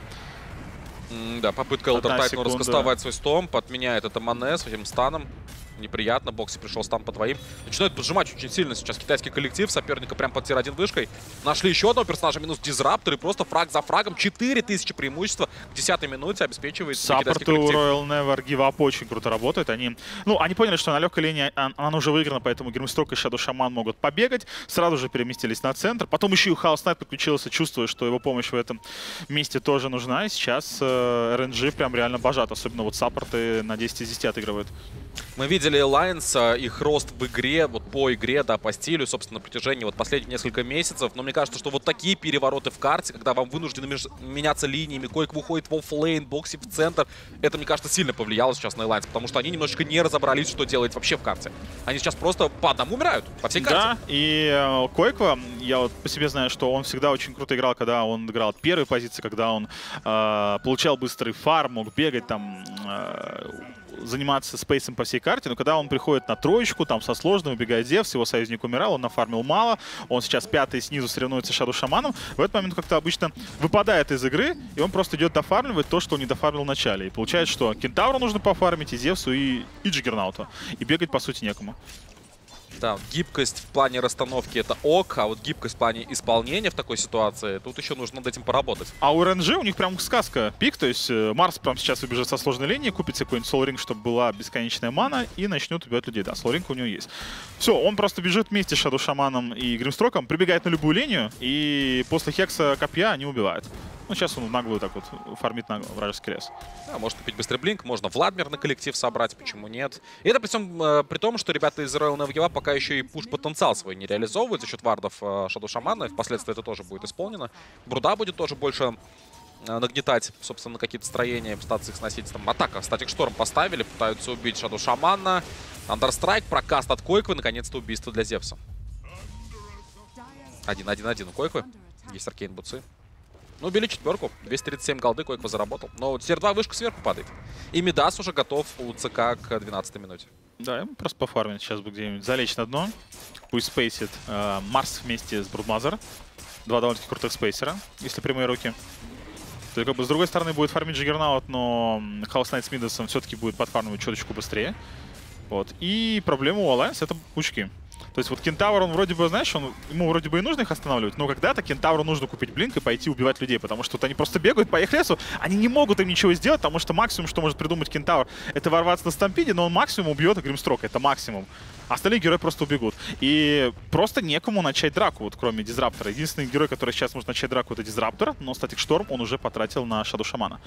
М, Да, попытка Одна Элдер Тайтану секунда. раскастовать свой стомп, отменяет это Мане с этим станом. Неприятно, Бокси пришел стан по двоим. Начинают поджимать очень сильно сейчас китайский коллектив. Соперника прям под тир один вышкой. Нашли еще одного персонажа, минус Дизраптор, и просто фраг за фрагом. четыре тысячи преимущества к десятой минуте обеспечивает себе китайский Саппорты у коллектив. Royal Never Give Up очень круто работают. Они, ну, они поняли, что на легкой линии он- она уже выиграна, поэтому Гримстрок и Shadow Shaman могут побегать. Сразу же переместились на центр. Потом еще и Хаос Найт подключился, чувствуя, что его помощь в этом месте тоже нужна. И сейчас э, эр эн джи прям реально божат. Особенно вот саппорты на десять из десяти отыгрывают. Мы видели Lions, их рост в игре, вот по игре, да, по стилю, собственно, на протяжении вот последних нескольких месяцев. Но мне кажется, что вот такие перевороты в карте, когда вам вынуждены меж- меняться линиями, Койк выходит в оффлейн, Бокси в центр, это, мне кажется, сильно повлияло сейчас на Lions, потому что они немножечко не разобрались, что делать вообще в карте. Они сейчас просто по одному умирают, по всей карте. Да, и э, Койква, я вот по себе знаю, что он всегда очень круто играл, когда он играл от первой позиции, когда он э, получал быстрый фарм, мог бегать там, э, заниматься спейсом по всей карте, но когда он приходит на троечку, там со сложным, убегает Зевс, его союзник умирал, он нафармил мало, он сейчас пятый снизу соревнуется с Shadow Shaman, в этот момент как-то обычно выпадает из игры, и он просто идет дофармливать то, что он не дофармил в начале. И получается, что Кентавру нужно пофармить, и Зевсу, и, и Джаггернауту. И бегать, по сути, некому. Да, гибкость в плане расстановки это ок, а вот гибкость в плане исполнения в такой ситуации, тут еще нужно над этим поработать. А у эр эн джи у них прям сказка пик, то есть э, Марс прям сейчас убежит со сложной линии, купит себе какой-нибудь Soul Ring, чтобы была бесконечная мана, и начнет убивать людей. Да, Soul Ring у него есть. Все, он просто бежит вместе с Shadow Шаманом и Гримстроком, прибегает на любую линию, и после хекса копья они убивают. Ну, сейчас он в наглую так вот фармит на вражеский лес. Да, может купить быстрый блинк, можно Владмир на коллектив собрать, почему нет. И это при, всем, э, при том, что ребята из Royal Never Give Up пока еще и пуш-потенциал свой не реализовывают за счет вардов э, Shadow Shaman, и впоследствии это тоже будет исполнено. Бруда будет тоже больше э, нагнетать, собственно, на какие-то строения, пытаться их сносить. Там атака, Статик Шторм поставили, пытаются убить Shadow Shaman. Андерстрайк, прокаст от Койквы, наконец-то убийство для Зевса. Один-один-один у Койквы, есть Аркейн Буцы. Ну, убили четверку. двести тридцать семь голды Койква заработал. Но тир два вышка сверху падает. И Мидас уже готов у ЦК к двенадцатой минуте. Да, ему просто пофармить сейчас бы где-нибудь залечь на дно. Пусть спейсит э, Марс вместе с Брудмазер. Два довольно-таки крутых спейсера, если прямые руки. То есть, как бы, с другой стороны будет фармить Джаггернаут, но Хаус Найт с Мидасом все-таки будет подфармивать чуточку быстрее. Вот. И проблема у Alliance — это пучки. То есть вот Кентавр, он вроде бы, знаешь, он, ему вроде бы и нужно их останавливать, но когда-то Кентавру нужно купить блинк и пойти убивать людей, потому что вот они просто бегают по их лесу, они не могут им ничего сделать, потому что максимум, что может придумать Кентавр, это ворваться на стампиде, но он максимум убьет Гримстрока, это максимум. Остальные герои просто убегут. И просто некому начать драку, вот кроме Дизраптора. Единственный герой, который сейчас может начать драку, это Дизраптор, но Статик Шторм он уже потратил на Shadow Шамана.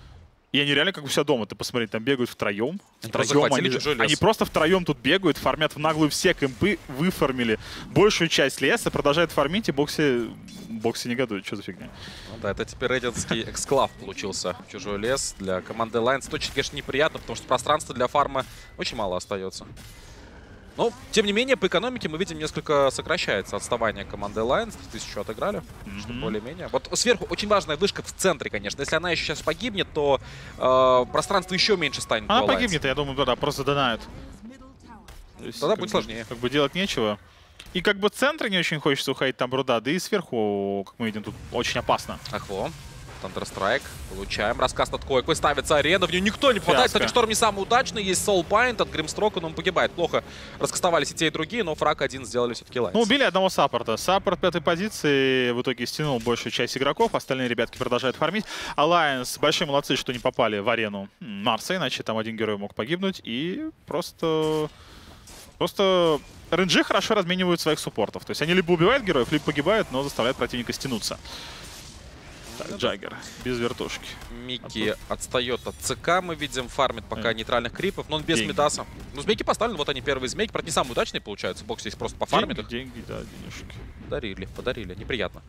И они реально как у себя дома, ты посмотри, там бегают втроем. Они втроем они, чужой лес. они просто втроем тут бегают, фармят в наглую все кемпы, выфармили большую часть леса, продолжают фармить, и Бокси, Бокси негодует. Что за фигня? Ну да, это теперь рейдинский эксклав получился. Чужой лес для команды Lions. Точно, конечно, неприятно, потому что пространства для фарма очень мало остается. Но, тем не менее, по экономике мы видим, несколько сокращается отставание команды Alliance. Тысячу отыграли, mm-hmm. что более-менее. Вот сверху очень важная вышка в центре, конечно. Если она еще сейчас погибнет, то э, пространство еще меньше станет. Она погибнет, я думаю, да, просто донают. Тогда будет бы, сложнее. Как бы делать нечего. И как бы в центре не очень хочется уходить, там Бруда, да и сверху, как мы видим, тут очень опасно. Ахво. Thunderstrike. Получаем. Рассказ от Койко. Ставится арена. В нее никто не попадает. Кстати, Шторм не самый удачный. Есть Soulbind от Гримстрока, но он погибает. Плохо раскастовались и те, и другие, но фраг один сделали все-таки Лайнс. Ну, убили одного саппорта. Саппорт пятой позиции в итоге стянул большую часть игроков. Остальные ребятки продолжают фармить. Alliance большие молодцы, что не попали в арену Марса, иначе там один герой мог погибнуть. И просто... Просто эр эн джи хорошо разменивают своих суппортов. То есть они либо убивают героев, либо погибают, но заставляют противника стянуться. Так, Джаггер без вертушки. Микки отстает от ЦК, мы видим, фармит пока нейтральных крипов, но он без Деньги. Мидаса. Ну, змейки поставлены, вот они первые змейки, правда, не самые удачные получаются. Бокс здесь просто пофармит Деньги, их. деньги, да, денежки. Подарили, подарили, неприятно.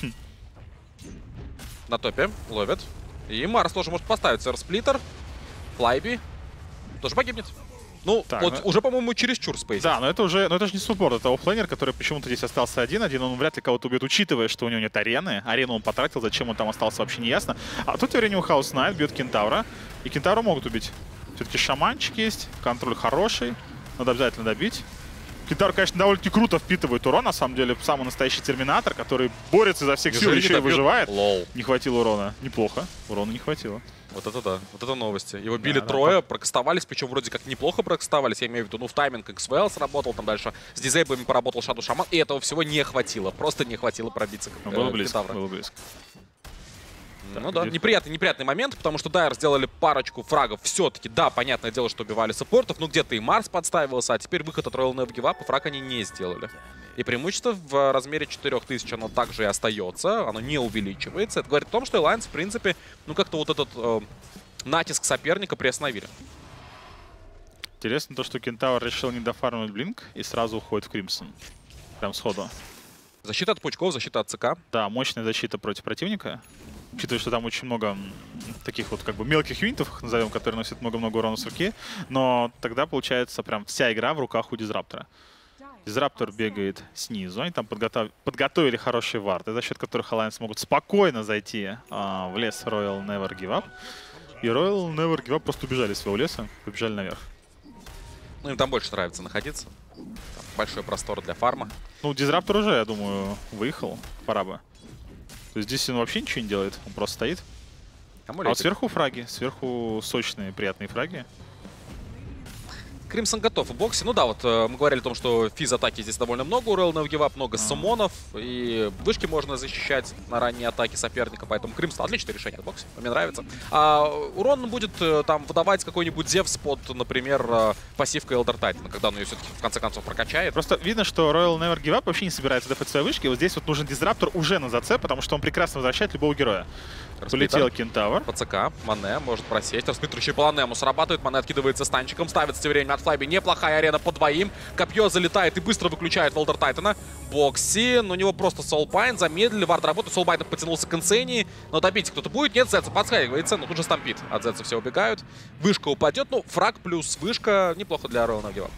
На топе ловят. И Марс тоже может поставить сплиттер. Флайби тоже погибнет. Ну, Так, вот ну... уже, по-моему, чересчур спейс. Да, но это уже, но это же не суппорт, это оффлейнер, который почему-то здесь остался один-один. Он вряд ли кого-то убьет, учитывая, что у него нет арены. Арену он потратил, зачем он там остался, вообще не ясно. А тут время у Хаус Найт бьет Кентавра. И Кентавра могут убить. Все-таки шаманчик есть, контроль хороший. Надо обязательно добить. Кентавр, конечно, довольно-таки круто впитывает урон, на самом деле. Самый настоящий терминатор, который борется изо всех сил, еще и выживает. Лол. Не хватило урона. Неплохо. Урона не хватило. Вот это да, вот это новости. Его били да, трое, да. прокастовались, причем вроде как неплохо прокастовались, я имею в виду, ну в тайминг икс ви эл сработал, там дальше с дизейблами поработал Shadow Shaman, и этого всего не хватило, просто не хватило пробиться. Ну, э, было близко, Кентавра. было близко. Ну Так, да, где- неприятный, неприятный момент, потому что Дайр сделали парочку фрагов все-таки, да, понятное дело, что убивали саппортов, но где-то и Марс подставился, а теперь выход от Royal Never Give Up, и фраг они не сделали. И преимущество в размере четырёх тысяч оно также и остается, оно не увеличивается. Это говорит о том, что Alliance, в принципе, ну как-то вот этот э, натиск соперника приостановили. Интересно то, что Кентавр решил не дофармить Блинк и сразу уходит в Кримсон. Прям сходу. Защита от пучков, защита от ЦК. Да, мощная защита против противника. Учитывая, что там очень много м, таких вот как бы мелких юнитов, их назовем, которые носят много-много урона с руки. Но тогда получается прям вся игра в руках у Дизраптора. Дизраптор бегает снизу. Они там подготов... подготовили хорошие варты, за счет которых Alliance могут спокойно зайти а, в лес Royal Never Give Up. И Royal Never Give Up просто убежали из своего леса, побежали наверх. Ну, им там больше нравится находиться. Там большой простор для фарма. Ну, Дизраптор уже, я думаю, выехал. Пора бы. То есть здесь он вообще ничего не делает, он просто стоит. А вот сверху фраги, сверху сочные, приятные фраги. Кримсон готов в боксе. Ну да, вот э, мы говорили о том, что физ-атаки здесь довольно много у Royal Never Give Up, много суммонов, и вышки можно защищать на ранние атаки соперника, поэтому Кримсон отличное решение от бокса, мне нравится. А урон будет э, там выдавать какой-нибудь Зевс под, например, э, пассивкой Elder Titan, когда он ее все-таки в конце концов прокачает. Просто видно, что Royal Never Give Up вообще не собирается дефать свои вышки. Вот здесь вот нужен Дизраптор уже на ЗЦ, потому что он прекрасно возвращает любого героя. Полетел Кентавр. По ЦК. Мане может просесть. Расплиттер еще и по Ланему срабатывает. Мане откидывается станчиком. Ставится тем временем от Флайби. Неплохая арена по двоим. Копье залетает и быстро выключает Волдер Тайтана. Бокси. Но у него просто Soulbind. Замедлили. Вард работает. Soulbind потянулся к инсении. Но добить кто-то будет. Нет, Зетса подскакивается. Но тут же стампит. От Зетса все убегают. Вышка упадет. Ну, фраг плюс вышка. Неплохо для Royal Never Give Up.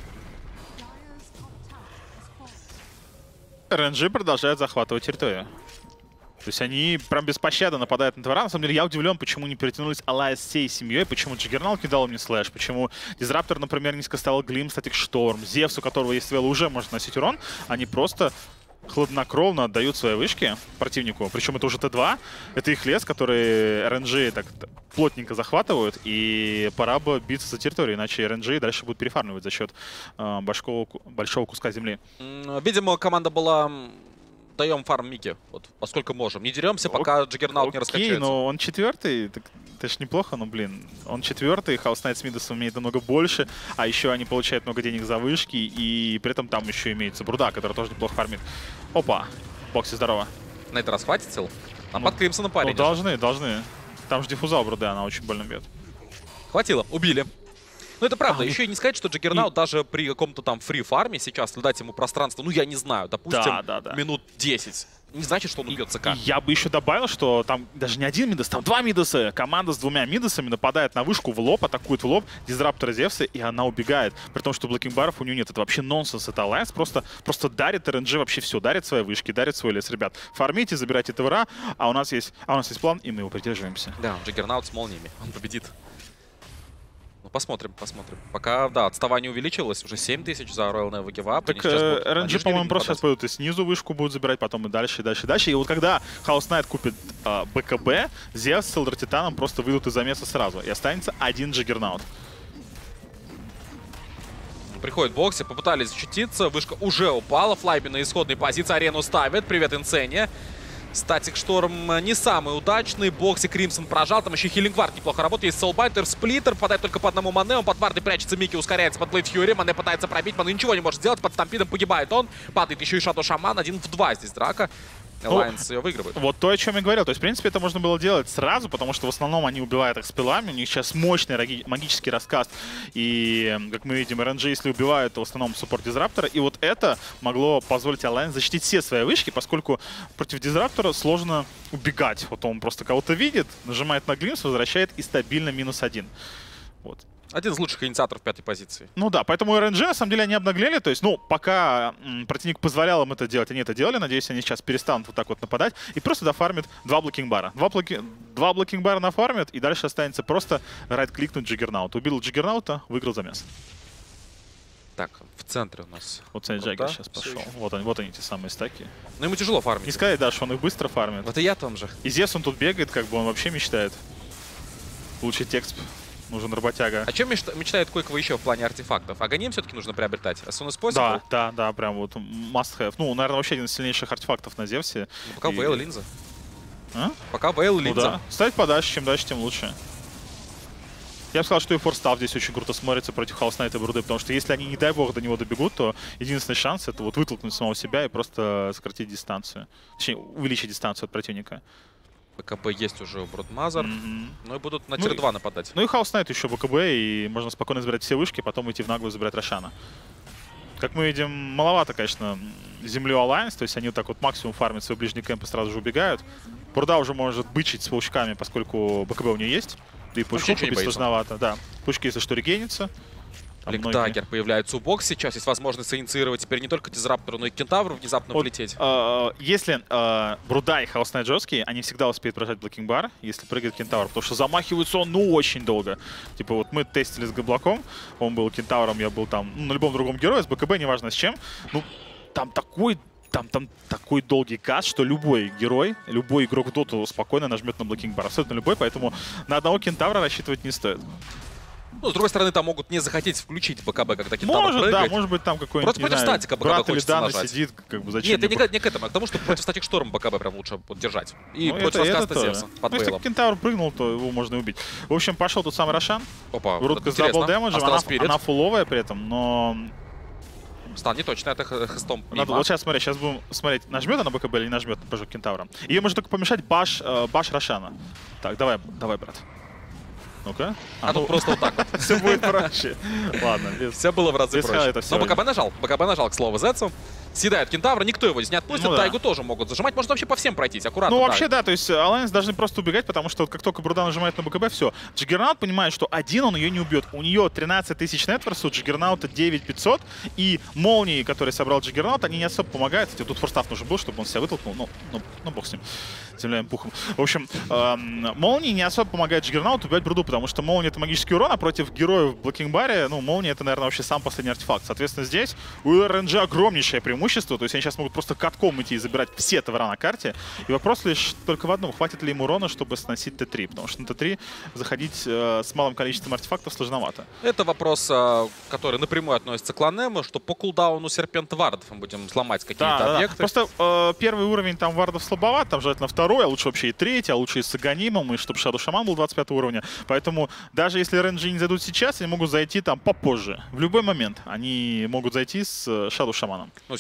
эр эн джи продолжает захватывать территорию. То есть они прям беспощадно нападают на Твора. На самом деле я удивлен, почему не перетянулись Alliance всей семьей, почему Джаггернаут не дал мне слэш, почему Дизраптор, например, не скастовал Глим, Статик Шторм, Зевс, у которого есть Вэлла, уже может носить урон. Они просто хладнокровно отдают свои вышки противнику. Причем это уже Т два, это их лес, который эр эн джи так плотненько захватывают, и пора бы биться за территорию, иначе эр эн джи дальше будут перефармливать за счет э, большого, большого куска земли. Видимо, команда была... Даем фарм Микки, вот, поскольку можем. Не деремся, пока Джаггернаут не раскачается. но он четвертый, так, это ж неплохо, но, блин, он четвертый, Хаус Найт с Мидасом имеет намного больше, а еще они получают много денег за вышки, и при этом там еще имеется Бруда, который тоже неплохо фармит. Опа, Бокси, здорово. На этот раз хватит сил? А Ну, под Кримсоном парень. Ну, должны, должны. Там же диффуза у Бруды, она очень больно бьет. Хватило, убили. Ну это правда, А, еще и не сказать, что Джаггернаут даже при каком-то там фри-фарме сейчас, дать ему пространство, ну я не знаю, допустим, Да, да, да. минут десять. не значит, что он убьет ЦК. Я бы еще добавил, что там даже не один мидас, там два мидаса. Команда с двумя мидасами нападает на вышку в лоб, атакует в лоб дизраптора Зевса, и она убегает. При том, что блокинг-баров у нее нет. Это вообще нонсенс. Это Alliance просто, просто дарит эр эн джи вообще все. Дарит свои вышки, дарит свой лес. Ребят, фармите, забирайте ТВРа, а у нас есть, а у нас есть план, и мы его придерживаемся. Да, Джаггернаут с молниями. Он победит. Ну, посмотрим, посмотрим. Пока, да, отставание увеличилось. Уже семь тысяч за Royal Never Give Up. Так эр эн джи, по-моему, просто сейчас пойдут и снизу вышку будут забирать, потом и дальше, и дальше, и дальше. И вот когда House Knight купит э, БКБ, Зевс с Элдер Титаном просто выйдут из замеса сразу. И останется один Джаггернаут. Приходит Бокси, попытались защититься. Вышка уже упала. Флайби на исходной позиции. Арену ставит. Привет, Инсене. Статик Шторм не самый удачный. Бокси Кримсон прожал. Там еще Хиллингвард неплохо работает. Есть Soulbiter, Сплиттер. Попадает только по одному Мане. Он под вардой прячется. Микки ускоряется под Блейд Фьюри. Мане пытается пробить. Мане ничего не может сделать. Под стампидом погибает он. Падает еще и Шато Шаман. Один в два здесь драка. Alliance Ну, ее выигрывает. Вот то, о чем я говорил. То есть, в принципе, это можно было делать сразу, потому что в основном они убивают их спелами. У них сейчас мощный раги- магический раскаст. И, как мы видим, эр эн джи, если убивают, то в основном суппорт дизраптора. И вот это могло позволить Alliance защитить все свои вышки, поскольку против дизраптора сложно убегать. Вот он просто кого-то видит, нажимает на глимс, возвращает и стабильно минус один. Вот. Один из лучших инициаторов пятой позиции. Ну да, поэтому эр эн джи, на самом деле, они обнаглели. То есть, ну, пока м, противник позволял им это делать, они это делали. Надеюсь, они сейчас перестанут вот так вот нападать. И просто дофармят два блокинг-бара. Два, блоки... два блокинг-бара нафармят, и дальше останется просто райт-кликнуть Джаггернаут. Убил Джаггернаута, выиграл замес. Так, в центре у нас. Вот Сэнь Круто. Джаггер сейчас пошел. Вот они, вот они, те самые стаки. Ну ему тяжело фармить. Не сказать, да, что он их быстро фармит. Вот и я там же. И Зевс, он тут бегает, как бы он вообще мечтает. Лучший текст. Нужен работяга. О чем мечта- мечтает Койкова еще в плане артефактов? Аганим все-таки нужно приобретать. As soon as possible? Да, да, да, прям вот must have. Ну, наверное, вообще один из сильнейших артефактов на Зевсе. Ну, пока И- Вейл и Линза. А? Пока Вейл и Ну Линза. да. Ставить подальше, чем дальше, тем лучше. Я бы сказал, что и форстав здесь очень круто смотрится против House Knight и Бруды, потому что если они, не дай бог, до него добегут, то единственный шанс — это вот вытолкнуть самого себя и просто сократить дистанцию. Точнее, увеличить дистанцию от противника. БКБ есть уже у Бродмазер. Мгм. Ну и будут на Ну тир и- два нападать. Ну и House Knight еще БКБ, и можно спокойно забирать все вышки, потом идти в наглую забирать Рошана. Как мы видим, маловато, конечно, землю Alliance, то есть они вот так вот максимум фармят свой ближний кемп и сразу же убегают. Бурда уже может бычить с паучками, поскольку БКБ у нее есть. Да и паучков ничего не убить боится. сложновато. Да, паучки, если что, регенятся. Там многие- Бликдаггер появляется у бокс сейчас. Есть возможность инициировать теперь не только Дизраптору, но и Кентавру внезапно Вот, влететь. э, если э, Бруда и House Knight жесткие, они всегда успеют прожать блокинг-бар, если прыгает Кентавр, потому что замахивается он, ну, очень долго. Типа вот мы тестили с Габлаком, он был Кентавром, я был там, ну, на любом другом герое, с БКБ, неважно с чем. Ну, там такой... Там, там такой долгий каст, что любой герой, любой игрок Доту спокойно нажмет на блокинг-бар. Абсолютно любой, поэтому на одного Кентавра рассчитывать не стоит. Ну, с другой стороны, там могут не захотеть включить БКБ, когда Кентавр Может, прыгает. да, может быть там какой-нибудь, Просто не против знаю, статика БКБ брат или хочется Дана нажать. сидит, как бы зачем Нет, это мне не, к- не к этому, а к тому, что против статик Шторм БКБ прям лучше вот держать. И Ну, против это- это раскаста тоже. Зевса под Ну, если Бейлом. Кентавр прыгнул, то его можно и убить. В общем, пошел тот самый Рошан. Опа, Рудка вот с дабл интересно. дэмэджем, Астрал она, Спирит. она фуловая при этом, но... Стан не точно, это х- хестом Надо, мимо. вот сейчас смотри, сейчас будем смотреть, нажмет она БКБ или не нажмет на прыжок Кентавра. Ее может только помешать баш, э, баш Рошана. Так, давай, давай, брат. Ну-ка. А тут просто вот так вот. все будет проще. Ладно, без... Все было в разы Без проще. хайлайтов Но сегодня. БКБ нажал. БКБ нажал, к слову, Зетсу. Съедают Кентавра, никто его здесь не отпустит. Ну да. Тайгу тоже могут зажимать. Можно вообще по всем пройтись, аккуратно. Ну, да. вообще, да, то есть Alliance должны просто убегать, потому что вот как только Бруда нажимает на БКБ, все. Джаггернаут понимает, что один он ее не убьет. У нее тринадцать тысяч нетворса, у Джаггернаута девять тысяч пятьсот, и молнии, которые собрал Джаггернаут, они не особо помогают. Кстати, тут форстав нужен был, чтобы он себя вытолкнул. Ну, ну, ну бог с ним. Земля им пухом. В общем, эм, молнии не особо помогают Джаггернауту убивать Бруду, потому что молния — это магический урон, а против героев в блокинг-баре, ну, молния — это, наверное, вообще сам последний артефакт. Соответственно, здесь у эр эн джи огромнейшее преимущество, то есть они сейчас могут просто катком идти и забирать все товара на карте. И вопрос лишь только в одном: хватит ли им урона, чтобы сносить тэ три, потому что на тэ три заходить э, с малым количеством артефактов сложновато. Это вопрос, а, который напрямую относится к Ланему, что по кулдауну Серпент Вардов мы будем сломать какие-то Да, да, да. объекты. Просто э, первый уровень там вардов слабоват, там желательно второй, а лучше вообще и третий, а лучше и с Аганимом, и чтобы Shadow Shaman был двадцать пятого уровня. Поэтому даже если эр эн джи не зайдут сейчас, они могут зайти там попозже. В любой момент они могут зайти с Shadow Shaman. Ну, сейчас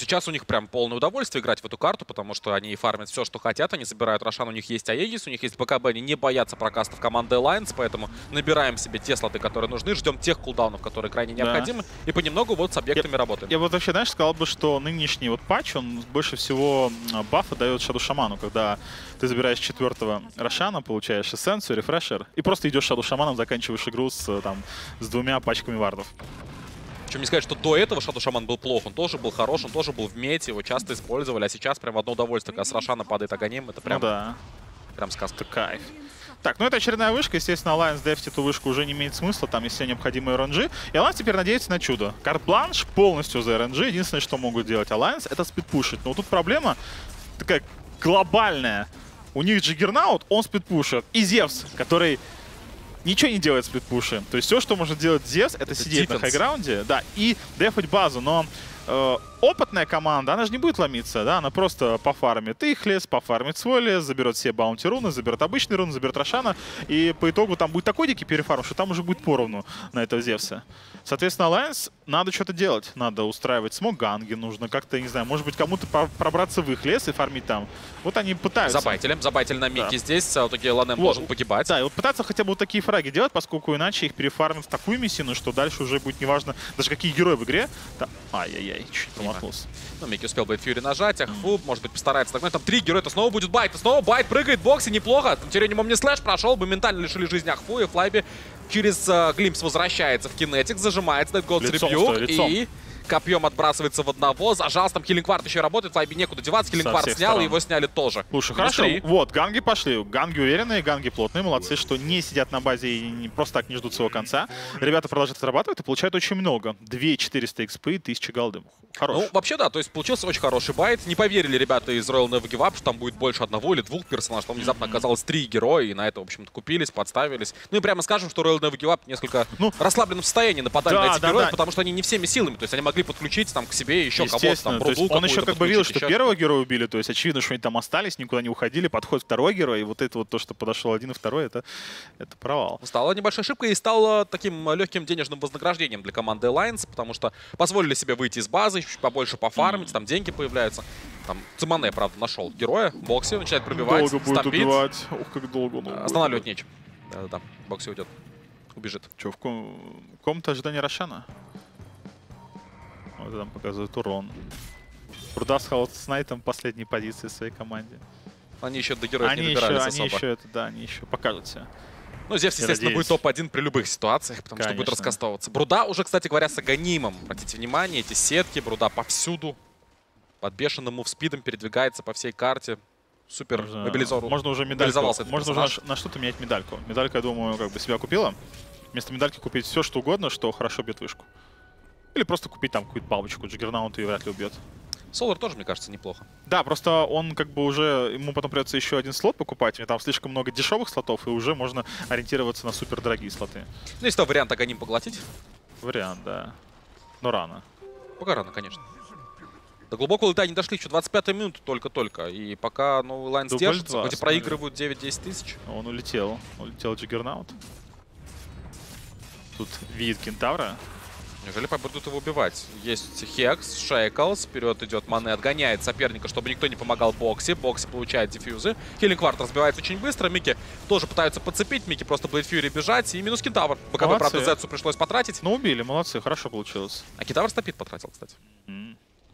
сейчас у них прям полное удовольствие играть в эту карту, потому что они фармят все, что хотят, они собирают Рошан, у них есть Аегис, у них есть БКБ, они не боятся прокастов команды Alliance, поэтому набираем себе те слоты, которые нужны, ждем тех кулдаунов, которые крайне необходимы, да. И понемногу вот с объектами я, работаем. Я вот вообще, знаешь, сказал бы, что нынешний вот патч, он больше всего бафа дает Shadow Шаману, когда ты забираешь четвертого Рошана, получаешь эссенцию, рефрешер, и просто идешь Shadow Шаманом, заканчиваешь игру с, там, с двумя пачками вардов. Причем не сказать, что до этого Shadow Шаман был плох, он тоже был хорош, он тоже был в мете, его часто использовали, а сейчас прям одно удовольствие, когда с Рошана падает Аганим, это прям, ну, да. прям сказка. Это кайф. Так, ну это очередная вышка, естественно, Alliance дефтить эту вышку уже не имеет смысла, там есть все необходимые эр эн джи, и Alliance теперь надеется на чудо. Карт-бланш полностью за эр эн джи, единственное, что могут делать Alliance, это спидпушить. Но тут проблема такая глобальная. У них Джиггернаут, он спидпушит, и Зевс, который ничего не делает спидпуши. То есть все, что может делать Зевс, это, это сидеть дефенс на хайграунде, да, и дефать базу, но э, опытная команда, она же не будет ломиться, да, она просто пофармит их лес, пофармит свой лес, заберет все баунти руны, заберет обычный рун, заберет Рошана, и по итогу там будет такой дикий перефарм, что там уже будет поровну на этого Зевса. Соответственно, Alliance надо что-то делать, надо устраивать смоганги, нужно как-то, не знаю, может быть, кому-то пробраться в их лес и фармить там. Вот они пытаются. Забайтили, забайтили на мике, да. Здесь, а в итоге Ланем вот должен погибать. Да, и вот пытаться хотя бы вот такие фраги делать, поскольку иначе их перефармят в такую миссину, что дальше уже будет неважно, даже какие герои в игре. Да. Ай-яй-яй, чуть промахнулся. Ну, Микки успел Блейд Фьюри нажать, Ахфу, mm. может быть, постарается догнать. Там три героя, это снова будет байт, и снова байт прыгает в боксе, неплохо. Тиренимом не слэш прошел, моментально лишили жизни Ахфу, и Флайби через uh, глимпс возвращается в кинетик, зажимается, дает голд ребюк, и копьем отбрасывается в одного, зажался, там Хиллинг Вард еще работает, Флайби некуда деваться, Хиллинг Вард снял, сторон. И его сняли тоже. Слушай, хорошо, вот, ганги пошли, ганги уверенные, ганги плотные, молодцы, что не сидят на базе и не, просто так не ждут своего конца. Ребята продолжают зарабатывать и получают очень много, две тысячи четыреста экспы, тысяча голды. Хорош. Ну, вообще, да, то есть получился очень хороший байт. Не поверили ребята из Royal Never Give Up, что там будет больше одного или двух персонажей. Там внезапно mm-hmm. оказалось три героя, и на это, в общем-то, купились, подставились. Ну и прямо скажем, что Royal Never Give Up несколько ну, расслабленном состоянии нападали да, на этих да, героев, да. потому что они не всеми силами. То есть они могли подключить там к себе еще кого-то, там, бруду он еще как бы видел, что первого героя убили, то есть очевидно, что они там остались, никуда не уходили, подходит второй герой, и вот это вот то, что подошел один и второй, это, это провал. Стала небольшая ошибка и стала таким легким денежным вознаграждением для команды Alliance, потому что позволили себе выйти из базы, чуть побольше пофармить, mm. там деньги появляются. Там Цимане, правда, нашел героя в боксе, начинает пробивать, долго будет убивать. Ух, как долго он останавливать нечем. Да-да-да, в боксе уйдет, убежит. Че, в ком... комнате ожидания Рошана? Вот там показывает урон. Бруда с Хаутснайтом последней позиции в своей команде. Они еще до героев они не добирались еще, особо. Они еще, это, да, они еще покажут себя. Ну, Зевс, естественно, будет топ один при любых ситуациях, потому Конечно. что будет раскастовываться. Бруда уже, кстати говоря, с Аганимом. Обратите внимание, эти сетки, Бруда повсюду. Под бешеным мувспидом передвигается по всей карте. Супер мобилизовал. Можно уже медальку. Можно уже на, на что-то менять медальку. Медалька, я думаю, как бы себя купила. Вместо медальки купить все, что угодно, что хорошо бьет вышку. Или просто купить там какую-то палочку. Джиггернаут и вряд ли убьет. Солар тоже, мне кажется, неплохо. Да, просто он как бы уже... Ему потом придется еще один слот покупать. Там слишком много дешевых слотов, и уже можно ориентироваться на супер дорогие слоты. Ну, есть то вариант Аганим поглотить. Вариант, да. Но рано. Пока рано, конечно. До глубокого лета не дошли, еще двадцать пятая минута только-только. И пока, ну, Лайн держится, хоть и проигрывают девять-десять тысяч. Он улетел. Улетел Джиггернаут. Тут видит Кентавра. Неужели побудут его убивать? Есть Хекс, Шейклс, вперед идет Мане, отгоняет соперника, чтобы никто не помогал Бокси. Бокси получает дефьюзы. Хиллинг Вард разбивается очень быстро. Микки тоже пытаются подцепить. Микки просто Блейд Фьюри бежать. И минус Кентавр. БКБ, правда, Зетсу пришлось потратить. Ну, убили, молодцы, хорошо получилось. А Кентавр стопит потратил, кстати. Mm.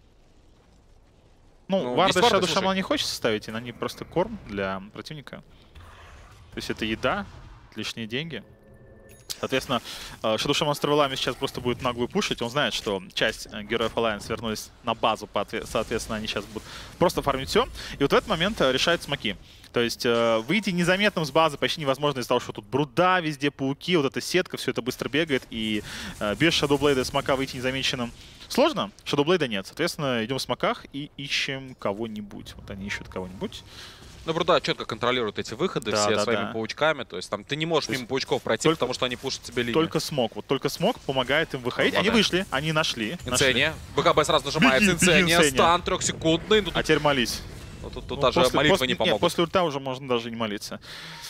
Ну, ну Варда и Shadow Shaman не хочется ставить, и они просто корм для противника. То есть это еда, лишние деньги. Соответственно, Shadow Shaman с Травелами сейчас просто будет наглую пушить. Он знает, что часть героев Alliance вернулись на базу, соответственно, они сейчас будут просто фармить все. И вот в этот момент решают смоки. То есть выйти незаметным с базы почти невозможно из-за того, что тут бруда, везде пауки, вот эта сетка, все это быстро бегает. И без Shadowblade и смока выйти незамеченным сложно. Shadowblade нет. Соответственно, идем в смоках и ищем кого-нибудь. Вот они ищут кого-нибудь. Ну, Бруда четко контролирует эти выходы да, все да, своими да. паучками. То есть там ты не можешь То мимо паучков пройти, только, потому что они пушат тебе линию. Только смог. Вот только смог помогает им выходить. Ну, они да. вышли, они нашли. Инцения. БКБ сразу нажимается. Инцения. Стан трехсекундный. Ну, а теперь молись. Ну, тут, тут ну, даже после, молитвы после, не помогут. Нет, после ульта уже можно даже не молиться.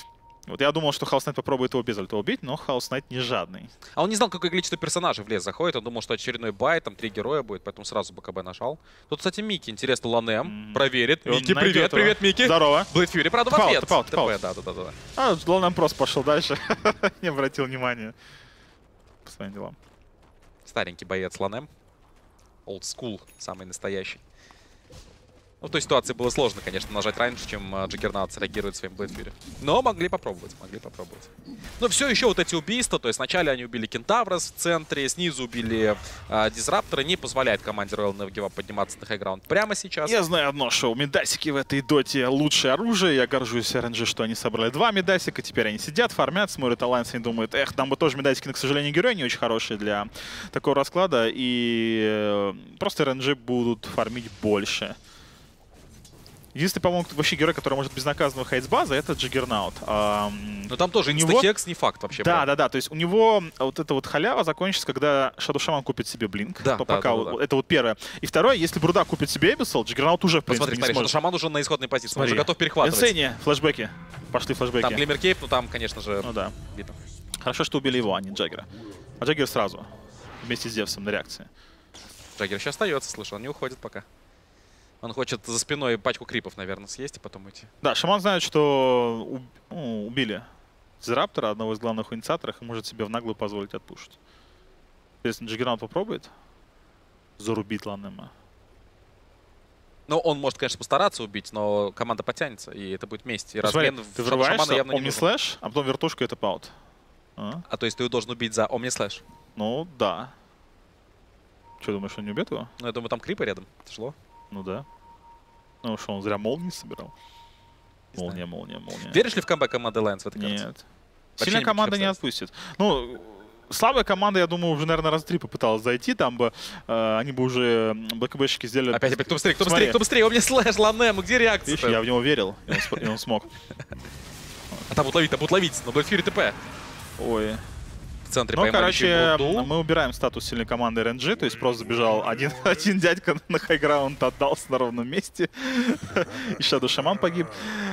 Вот я думал, что Хаус Найт попробует его без ульта убить, но Хаус Найт не жадный. А он не знал, какое количество персонажей в лес заходит. Он думал, что очередной бай, там три героя будет, поэтому сразу БКБ нажал. Тут, кстати, Микки, интересно, Ланем Mm. проверит. И он Микки, найдет привет, его. привет, Микки. Здорово. Блэйд Фьюри, правда, в Тпаут, ответ. тпаут, ТП, тпаут. да, да, да, да. А, Ланем просто пошел дальше. Не обратил внимания. По своим делам. Старенький боец Ланем. Old school, самый настоящий. Ну, в той ситуации было сложно, конечно, нажать раньше, чем uh, Джаггернаут среагирует своим Блэйд Фьюри. Но могли попробовать, могли попробовать. Но все еще вот эти убийства, то есть вначале они убили Кентаврос в центре, снизу убили uh, Дизраптора, не позволяет команде Royal Never Give Up подниматься на хайграунд прямо сейчас. Я знаю одно, что у Медасики в этой доте лучшее оружие. Я горжусь эр эн джи, что они собрали два Медасика. Теперь они сидят, фармят, смотрят Alliance и думают, эх, нам бы тоже Медасики, но, к сожалению, герои не очень хорошие для такого расклада. И э, просто эр эн джи будут фармить больше. Единственный, по-моему, вообще герой, который может безнаказанно выходить с базы, это Джаггернаут. Но там тоже у него- инстахекс не факт вообще. Да, прям. да, да. То есть у него вот эта вот халява закончится, когда Shadow Shaman купит себе Блинк. Да, то да, пока да, вот- да. Это вот первое. И второе, если Бруда купит себе Эбисол, Джаггернаут уже, в принципе, Посмотри, не смотри, что сможет. Шаман уже на исходной позиции, он Смотри. уже готов перехватывать. Инсейни, флешбеки. Пошли флешбеки. Там Глиммер Кейп, ну там, конечно же, Ну да. видно. Хорошо, что убили его, а не Джаггера. А Джаггер сразу. Вместе с Зевсом на реакции. Джаггер еще остается, слышал, он не уходит пока. Он хочет за спиной пачку крипов, наверное, съесть и потом уйти. Да, Шаман знает, что уб- ну, убили Дизраптора, одного из главных инициаторов, и может себе в наглую позволить отпушить. Если Джаггернаут попробует зарубить Ланема. Ну, он может, конечно, постараться убить, но команда потянется, и это будет месть. И Посмотри, размен ты в Шамана врываешься, явно не Омни нужен. Слэш, а потом вертушка — это паут. А? А то есть ты его должен убить за Омни Слэш. Ну да. Что, думаешь, он не убьет его? Ну, я думаю, там крипы рядом. Тяжело. Ну да. Ну что, он зря молнии собирал? Не Молния, молния, молния. Веришь ли в камбэк команды Lions в этой карте? Нет. Вообще Сильная не команда не обстоятельств. отпустит. Ну, слабая команда, я думаю, уже, наверное, раз три попыталась зайти. Там бы э, они бы уже БКБщики сделали... Опять, опять, кто быстрее, кто Смотри. быстрее, кто быстрее, Омни Слэш, Ланем, где реакция? Видишь, я в него верил, и он, сп- и он смог. А там будут ловить, там будут ловить, но Блэйд Фьюри ТП. Ой. В центре Ну, поймали короче, еще и Бурду. мы убираем статус сильной команды эр эн джи, то есть просто забежал один, один дядька на хайграунд, отдался на ровном месте, и Shadow Shaman погиб.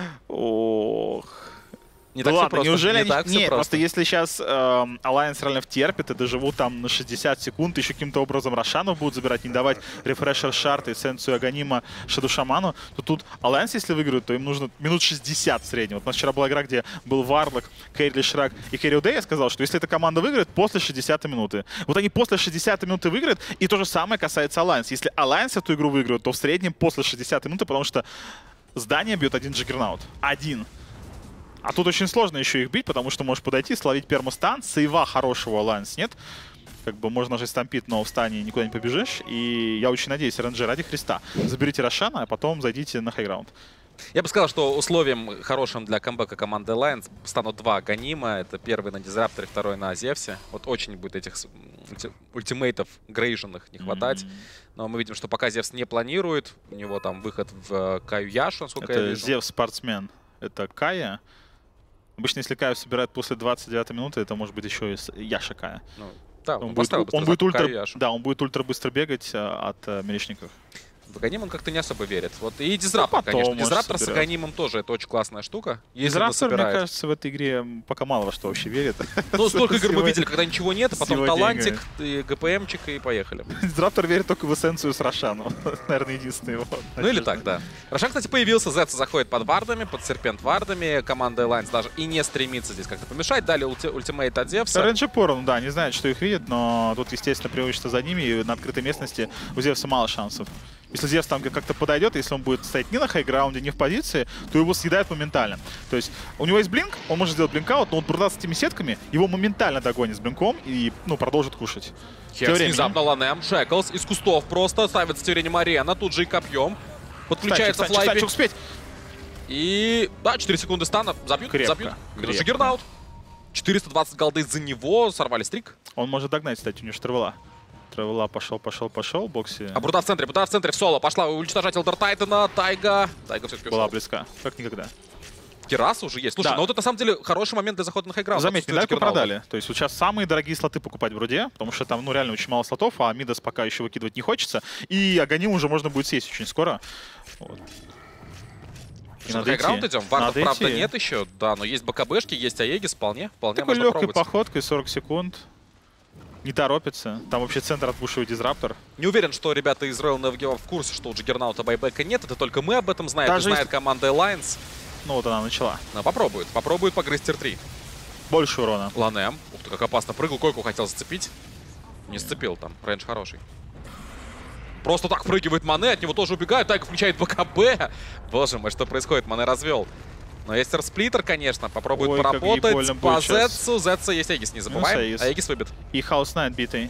Ох. Не Да так всё ладно, просто, неужели не они... так всё Нет, просто. просто если сейчас эм, Alliance реально втерпит и доживут там на шестьдесят секунд, еще каким-то образом Рошанов будут забирать, не давать рефрешер шарт и эссенцию Аганима Shadow Shaman, то тут Alliance, если выиграют, то им нужно минут шестьдесят в среднем. Вот у нас вчера была игра, где был Варлок, Кейрли Шрак и Кэрри Удэй. Я сказал, что если эта команда выиграет, после шестидесятой минуты. Вот они после шестидесятой минуты выиграют, и то же самое касается Alliance. Если Alliance эту игру выиграют, то в среднем после шестидесятой минуты, потому что здание бьет один Джаггернаут. Один. А тут очень сложно еще их бить, потому что можешь подойти, словить пермостан. Сейва хорошего Alliance нет. Как бы можно же стампить, но в стане никуда не побежишь. И я очень надеюсь, эр эн джи, ради Христа, заберите Рошана, а потом зайдите на хайграунд. Я бы сказал, что условием хорошим для камбэка команды Lions станут два Аганима. Это первый на Дизрапторе, второй на Зевсе. Вот очень будет этих с- ульти- ультимейтов грейженных не хватать. Но мы видим, что пока Зевс не планирует, у него там выход в э, Каю Яшу, насколько я Это вижу. Зев спортсмен. Это Кая. Обычно, если Каю собирают после двадцать девятой минуты, это может быть еще и с- Яша Кая. Ну, да, он, Он будет, поставил он будет быстро ультра, Каю Яшу. да, он будет ультра быстро бегать а, от а, мечников. В Аганим он как-то не особо верит. Вот и Дизраптор, потом, конечно. может, Дизраптор с соберет. Аганимом тоже это очень классная штука. Если он Дизраптор, мне собирает. кажется, в этой игре пока мало во что вообще верит. Ну, сколько игр мы С видели, когда ничего нет, а с потом его талантик, и ГПМчик, и поехали. Дизраптор верит только в эссенцию с Рошану. Наверное, единственный его. Ну или так, да. Рошан, кстати, появился, Зетс заходит под вардами, под серпент вардами. Команда Alliance даже и не стремится здесь как-то помешать. Дали ульти ультимейт от Зевса. эр эн джи поровну, да, не знает, что их видит, но тут, естественно, преимущество за ними, и на открытой местности у Зевса мало шансов. Если Зевс там как-то подойдет, если он будет стоять не на хайграунде, не в позиции, то его съедают моментально. То есть у него есть блинк, он может сделать блинкаут, но он Бурда с этими сетками, его моментально догонит с блинком и, ну, продолжит кушать. Тем Хекс временем- внезапно Ланем, Шеклс из кустов просто ставится тем арена, тут же и копьем. Подключается Кстати, кстати, Флайби. кстати, успеть. И да, четыре секунды стана. Забьют, Крепко, забьют. крепко. Джаггернаут. четыреста двадцать голды за него, сорвали стрик. Он может догнать, кстати, у него же Тревела. Тревела пошел, пошел, пошел, в боксе А Бурда в центре, Бурда в центре в соло. Пошла уничтожать Элдер Тайтана, Тайга. Тайга все-таки была ушел. близка, как никогда. Керас уже есть. Слушай, Да. ну вот это на самом деле хороший момент для захода на хайграунд. Заметь, Отсутствие медальку Джаггернаута. продали. То есть вот сейчас самые дорогие слоты покупать в Руде, потому что там, ну, реально очень мало слотов, а Мидас пока еще выкидывать не хочется. И Аганим уже можно будет съесть очень скоро. Вот. Что, на хайграунд идем? Вардов, Надо правда, идти. нет еще. Да, но есть БКБшки, есть Аегис, вполне, вполне Такой можно легкой пробовать. походкой, сорок секунд. Не торопится. Там вообще центр отпушивает дизраптор. Не уверен, что ребята из Royal Never Give Up в курсе, что у Джиггернаута байбека нет. Это только мы об этом знаем. Даже знает если- команда Alliance. Ну вот она начала. Но попробует. Попробует погрызть тир три. Больше урона. Ланем. Ух ты, как опасно прыгал. Койку хотел зацепить. Не сцепил там. Рейндж хороший. Просто так впрыгивает Мане, от него тоже убегают. Тайга включает БКБ. Боже мой, что происходит? Мане развел. Но есть сплиттер, конечно. Попробует Ой, как ей поработать больно по будет щас. Зетсу. Зетса есть Аегис, не забываем. Аегис. Аегис выбит. И Хаус Найт битый.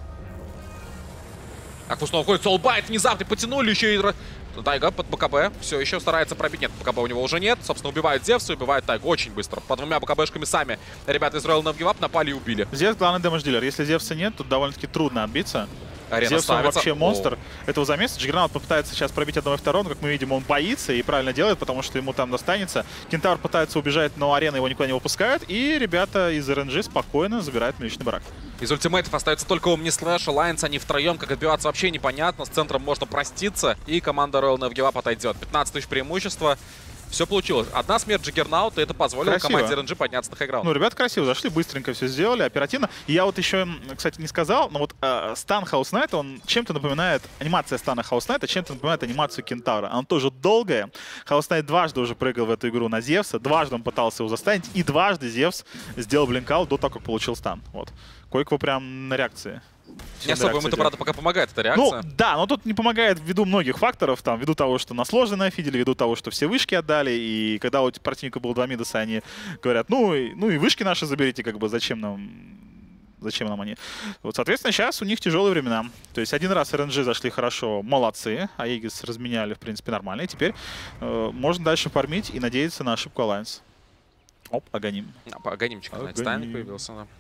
Так, снова уходит Солбайт, внезапно потянули еще и... Тайга под БКБ все еще старается пробить. Нет, БКБ у него уже нет. Собственно, убивают Зевса, убивают Тайгу очень быстро. По двумя БКБшками сами ребята из Royal Never Give Up напали и убили. Зевс главный дэмэдж-дилер. Если Зевса нет, тут довольно-таки трудно отбиться. Арена Зевс он ставится. вообще О. монстр этого замеса. Джиггернаут попытается сейчас пробить одного и второго, но, как мы видим, он боится и правильно делает, потому что ему там достанется. Кентавр пытается убежать, но арена его никуда не выпускает. И ребята из эр эн джи спокойно забирают миличный барак. Из ультимейтов остается только Omni Slash, Alliance, они втроем, как отбиваться вообще непонятно, с центром можно проститься, и команда Royal Never Give Up отойдет. пятнадцать тысяч преимущества, все получилось. Одна смерть Джиггернаута, это позволило Красиво. команде эр эн джи подняться на хайграунд. Ну, ребята красиво зашли, быстренько все сделали, оперативно. И я вот еще, кстати, не сказал, но вот э, стан Хаус Найта, он чем-то напоминает, анимация стана Хаус Найта чем-то напоминает анимацию Кентавра. Она тоже долгая. Хаус Найт дважды уже прыгал в эту игру на Зевса, дважды он пытался его застанить, и дважды Зевс сделал блинкаут до того, как получил стан. Вот. Койко прям на реакции. Не особо ему это, правда, пока помогает эта Ну, реакция. да, но тут не помогает ввиду многих факторов, там, ввиду того, что нас сложно нафидели, ввиду того, что все вышки отдали, и когда у противника было два мидаса, они говорят, ну, и, ну и вышки наши заберите, как бы, зачем нам, зачем нам они. Вот, соответственно, сейчас у них тяжелые времена. То есть один раз эр эн джи зашли хорошо, молодцы, а Aegis разменяли, в принципе, нормально, и теперь э, можно дальше фармить и надеяться на ошибку Alliance. Оп, Аганим. А, Аганимчик, Аганим. Найтстайник появился, да.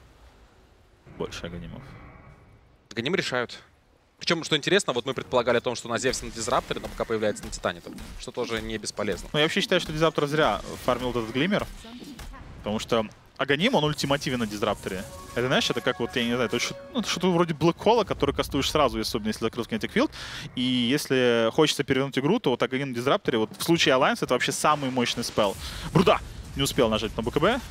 Больше Аганимов. Аганим решают. Причем, что интересно, вот мы предполагали о том, что на Зевсе на Дизрапторе, но пока появляется на Титане, что тоже не бесполезно. Ну, я вообще считаю, что Дизраптор зря фармил вот этот глиммер, потому что Аганим, он ультимативен на Дизрапторе. Это, знаешь, это как вот, я не знаю, это что-то ну, что вроде Блэкхола, который кастуешь сразу, особенно если закрыл Kinetic Field. И если хочется перевернуть игру, то вот Аганим на Дизрапторе, вот в случае Alliance, это вообще самый мощный спелл. Бруда! Не успел нажать на БКБ.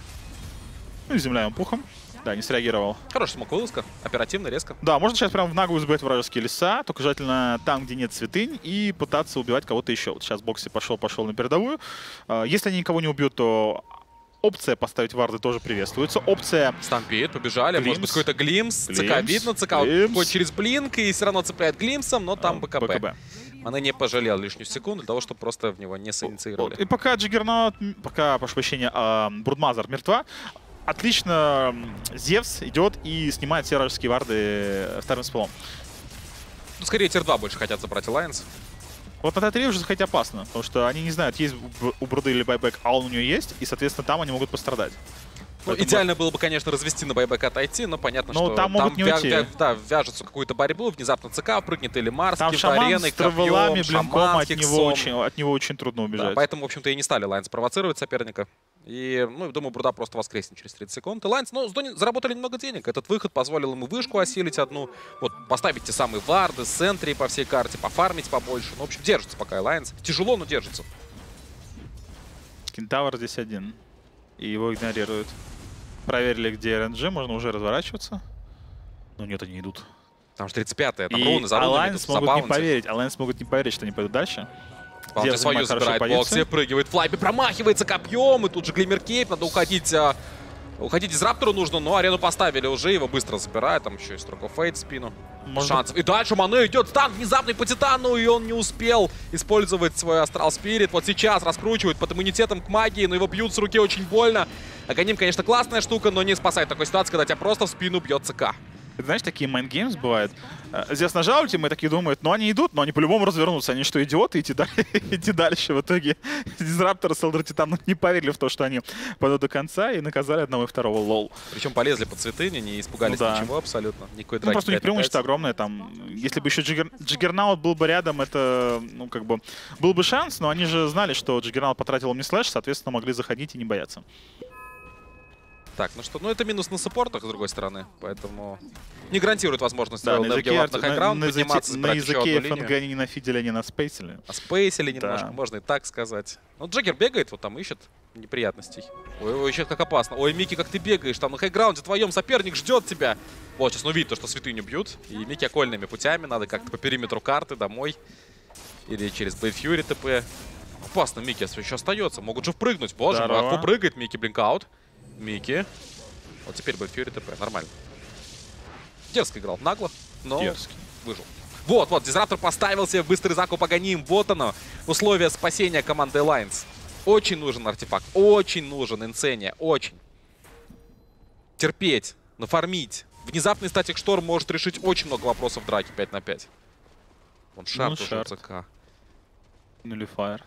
Ну и земляем пухом. Да, не среагировал. Хорошая смок-вылазка, оперативно, резко. Да, можно сейчас прям в наглую сбивать вражеские леса, только желательно там, где нет святынь, и пытаться убивать кого-то еще. Вот сейчас Бокси пошел-пошел на передовую. А, Если они никого не убьют, то опция поставить варды тоже приветствуется. Опция... Стампит, побежали, Глимс. может быть какой-то глимс, ЦК Глимс, видно, ЦК Глимс. ходит через блинк и все равно цепляет глимсом, но там а, БКБ. БКБ. Она не пожалела лишнюю секунду для того, чтобы просто в него не синициировали. Вот. И пока Джиггернаут, пока, прошу прощения, а, Брудмазер мертва, отлично м, Зевс идет и снимает все вражеские варды вторым спелом. Ну, скорее, тир два больше хотят забрать Alliance. Вот на Т три уже заходить опасно, потому что они не знают, есть у- у Бруды или байбек, а он у нее есть, и, соответственно, там они могут пострадать. Ну, Поэтому- идеально было бы, конечно, развести на байбек отойти, но понятно, Но что там могут не вя- уйти. вя- да, вяжется в какую-то борьбу, внезапно ЦК прыгнет или Марс, Там каким-то шаман ареной, с травелами, копьем, блинком, шаман, от него, хексом. очень, от него очень трудно Да, убежать. поэтому, в общем-то, и не стали Лайнс провоцировать соперника. И, ну, думаю, Бруда просто воскреснет через тридцать секунд. И Лайнс, ну, сдони- заработали немного денег. Этот выход позволил ему вышку осилить одну. Вот, поставить те самые варды, сентри по всей карте, пофармить побольше. Ну, в общем, держится пока Лайнс. Тяжело, но держится. Кентавр здесь один, и его игнорируют. Проверили, где эр эн джи, можно уже разворачиваться. Но нет, они идут. Там же тридцать пятая, там И руны за рунами, Alliance тут могут не забаунти. поверить, Alliance могут не поверить, что они пойдут дальше. Баунти Зевс свою занимает хорошие забирает позиции. боксе, прыгивает флайби, промахивается копьем, и тут же Глиммер Кейп, надо уходить. а, Уходить из Раптору нужно, но арену поставили уже, его быстро забирают, там еще и Stroke of Fate в спину. Можно- Шансов. И дальше Мане идет, стан внезапный по Титану, и он не успел использовать свой Астрал Спирит. Вот сейчас раскручивают под иммунитетом к магии, но его бьют с руки очень больно. Аганим, конечно, классная штука, но не спасает такой ситуации, когда тебя просто в спину бьет ЦК. Это, знаешь, такие майндгеймс бывают. Э, Здесь нажал ультим, и такие думают, ну они идут, но они по-любому развернутся. Они что, идиоты? Идти, дальше? Идти дальше. В итоге Дизраптор с Элдер Титаном не поверили в то, что они пойдут до конца, и наказали одного и второго. Лол. Причем полезли под святыни, не испугались Ну да. ничего абсолютно. Никакой Ну, драки. просто у них пять на преимущество пять. огромное. Там, если бы еще Джиггер... Джиггернаут был бы рядом, это, ну, как бы, был бы шанс, но они же знали, что Джиггернаут потратил Omni Slash, соответственно, могли заходить и не бояться. Так, ну что, ну это минус на саппортах, с другой стороны, поэтому не гарантирует возможность Да, Royal на Navy языке, Lab на хайграунд на, на, подниматься, на забрать еще языке одну эф эн линию. гэ они не нафидели, они наспейсили. А спейсили немножко, Да. можно и так сказать. Ну, Джаггер бегает, вот там ищет неприятностей. Ой, ой, сейчас как опасно. Ой, Микки, как ты бегаешь, там на хайграунде твоем соперник ждет тебя. Вот, сейчас он видит, то, что святыню бьют. И Микки окольными путями, надо как-то по периметру карты домой. Или через Бэйфьюри ТП. Опасно, Микки еще остается. Могут же впрыгнуть. Боже мой, Здорово. Акфу прыгает, Микки блинкаут. Микки. Вот теперь Бэйфьюри ТП, нормально. Дерзко играл, нагло, но Дерзкий. выжил. Вот, вот, Дизраптор поставил себе быстрый закуп Аганим. Вот оно, условия спасения команды Alliance. Очень нужен артефакт, очень нужен Инсения, очень. Терпеть, нафармить. Внезапный статик шторм может решить очень много вопросов в драке пять на пять. Вон шарт Ну, уже шарт. ЦК. Нулифайр.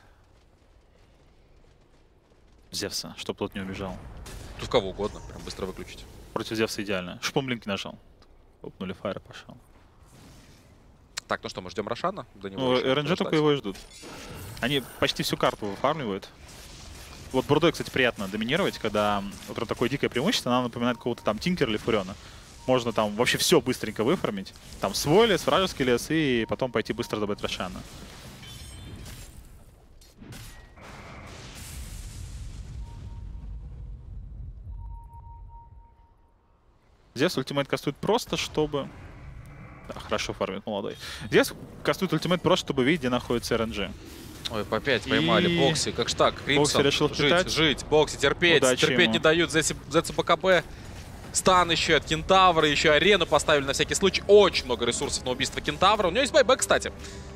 Зевса, чтоб тот не убежал. Тут кого угодно, прям быстро выключить. Против Зевса идеально. Шпом блинки нажал. Оп, нулифайр пошел. Так, ну что, мы ждем Рошана? До него Ну, еще эр эн джи ждать. только его и ждут. Они почти всю карту выфармливают. Вот Бурдой, кстати, приятно доминировать, когда вот такое дикое преимущество, она напоминает какого-то там Тинкера или Фурена. Можно там вообще все быстренько выфармить. Там свой лес, вражеский лес, и потом пойти быстро добыть Рошана. Здесь ультимейт кастует просто, чтобы... Да, хорошо фармит, молодой. Здесь кастует ультимейт просто, чтобы видеть, где находится эр эн джи. Ой, опять поймали. И- Бокси, как ж так? Кримсон, решил жить, впитать. жить. Бокси, терпеть. Удачи терпеть ему. не дают. Зетсу БКБ. Стан еще от Кентавра, еще арену поставили на всякий случай. Очень много ресурсов на убийство Кентавра. У него есть байбек, кстати.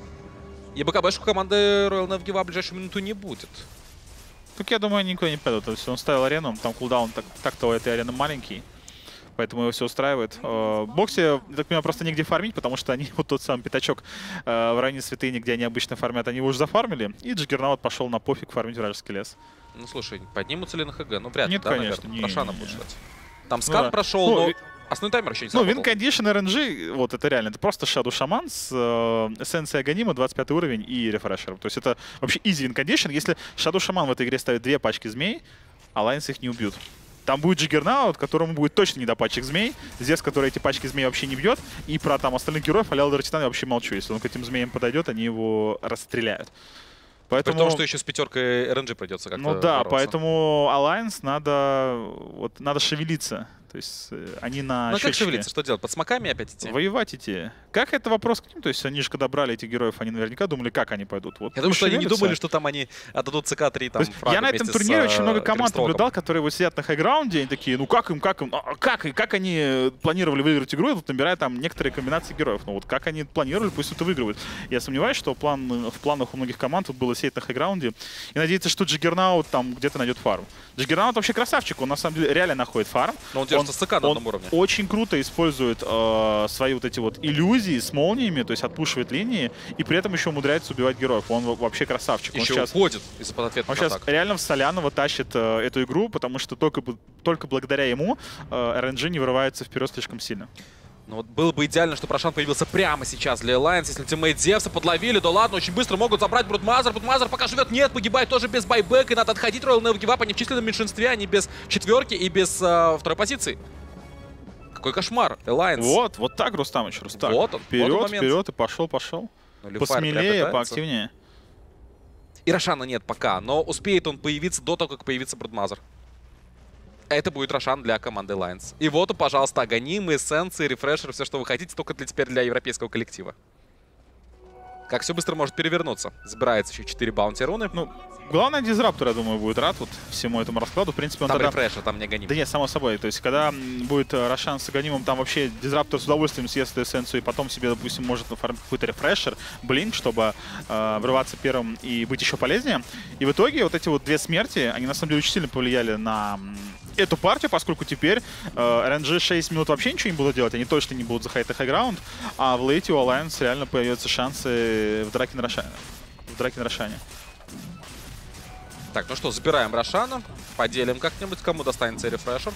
И БКБшку команды Royal Navy в ближайшую минуту не будет. Так я думаю, они никуда не пойдут. То есть он ставил арену, там кулдаун так- так-то у этой арены маленький. Поэтому его все устраивает. Э, В боксе, я так понимаю, просто негде фармить, потому что они вот тот самый пятачок э, в районе святыни, где они обычно фармят, они его уже зафармили. И Джиггернаут пошел на пофиг фармить вражеский лес. Ну, слушай, поднимутся ли на ХГ? Ну, вряд ли, Нет, да, конечно, наверное. не- Рошана не- будет ждать. Там скан да. прошел, Ну, но и- основной таймер еще не Ну, сработал. Win-Condition эр эн джи, вот это реально, это просто Shadow Shaman с э, эссенцией Аганима, двадцать пятый уровень и рефрешером. То есть это вообще easy Win-Condition. Если Shadow Shaman в этой игре ставит две пачки змей, Alliance их не убьют. Там будет Джиггернаут, которому будет точно не до пачек змей. Зевс, который эти пачки змей вообще не бьет. И про там остальных героев, а Элдер Титан я вообще молчу. Если он к этим змеям подойдет, они его расстреляют. При Поэтому... том, что еще с пятеркой эр эн джи придется как-то Ну да, бороться. поэтому Alliance надо, вот, надо шевелиться. То есть э, они на Ну, а как счетчике. шевелиться? Что делать? Под смоками опять идти? Воевать идти. Как это вопрос к ним? То есть они же когда брали этих героев, они наверняка думали, как они пойдут. Вот Я думаю, пусть что они не шевелятся. думали, что там они отдадут ЦК три там То есть фрага я на этом вместе турнире с, очень много э, команд Гримстроком. наблюдал, которые вот сидят на хайграунде, они такие, ну как им, как им, а как, и как они планировали выиграть игру, и вот набирая там некоторые комбинации героев. Ну вот как они планировали, пусть это выигрывают. Я сомневаюсь, что план, в планах у многих команд вот было сидеть на хайграунде и надеяться, что Джиггернаут там где-то найдет фарм. Джиггернаут вообще красавчик, он на самом деле реально находит фарм. Но он держится с ЦК на он одном уровне. очень круто использует э, свои вот эти вот иллюзии с молниями, то есть отпушивает линии, и при этом еще умудряется убивать героев. Он во- вообще красавчик. Он Еще сейчас, уходит из-под он ответных сейчас атак. реально в Солянова тащит э, эту игру, потому что только, б- только благодаря ему э, эр эн джи не вырывается вперед слишком сильно. Ну вот было бы идеально, чтобы Рошан появился прямо сейчас для Alliance. Если тиммейт Зевса подловили, да ладно, очень быстро могут забрать Брудмазер. Брудмазер пока живет, нет, погибает тоже без байбека. И надо отходить. Royal Navy Give Up, они в численном меньшинстве, они без четверки и без э, второй позиции. Какой кошмар, Alliance. Вот, вот так, Рустамыч, Рустам. Вот он, вперед, вот он момент. вперед, и пошел, пошел. Ну, Люфайр Посмелее, приобретается. поактивнее. И Рошана нет пока, но успеет он появиться до того, как появится Брудмазер. Это будет Рошан для команды Alliance. И вот, пожалуйста, Аганимы, эссенции, рефрешеры, все, что вы хотите, только для, теперь для европейского коллектива. Как все быстро может перевернуться. Забирается еще четыре баунти руны. Ну, главное, Дизраптор, я думаю, будет рад вот всему этому раскладу. В принципе, он Там тогда... рефрешер, там не Аганим. Да нет, само собой. То есть, когда м, будет э, Рошан с Аганимом, там вообще Дизраптор с удовольствием съест эссенцию, и потом себе, допустим, может нафармить какой-то рефрешер, блинк, чтобы э, врываться первым и быть еще полезнее. И в итоге вот эти вот две смерти, они на самом деле очень сильно повлияли на м, эту партию, поскольку теперь э, эр эн джи шесть минут вообще ничего не будут делать, они точно не будут заходить на хайграунд, а в лейте у Alliance реально появятся шансы в драке на Рошане. В драке на Рошане. Так, ну что, забираем Рошана. Поделим как-нибудь, кому достанется рефрешер.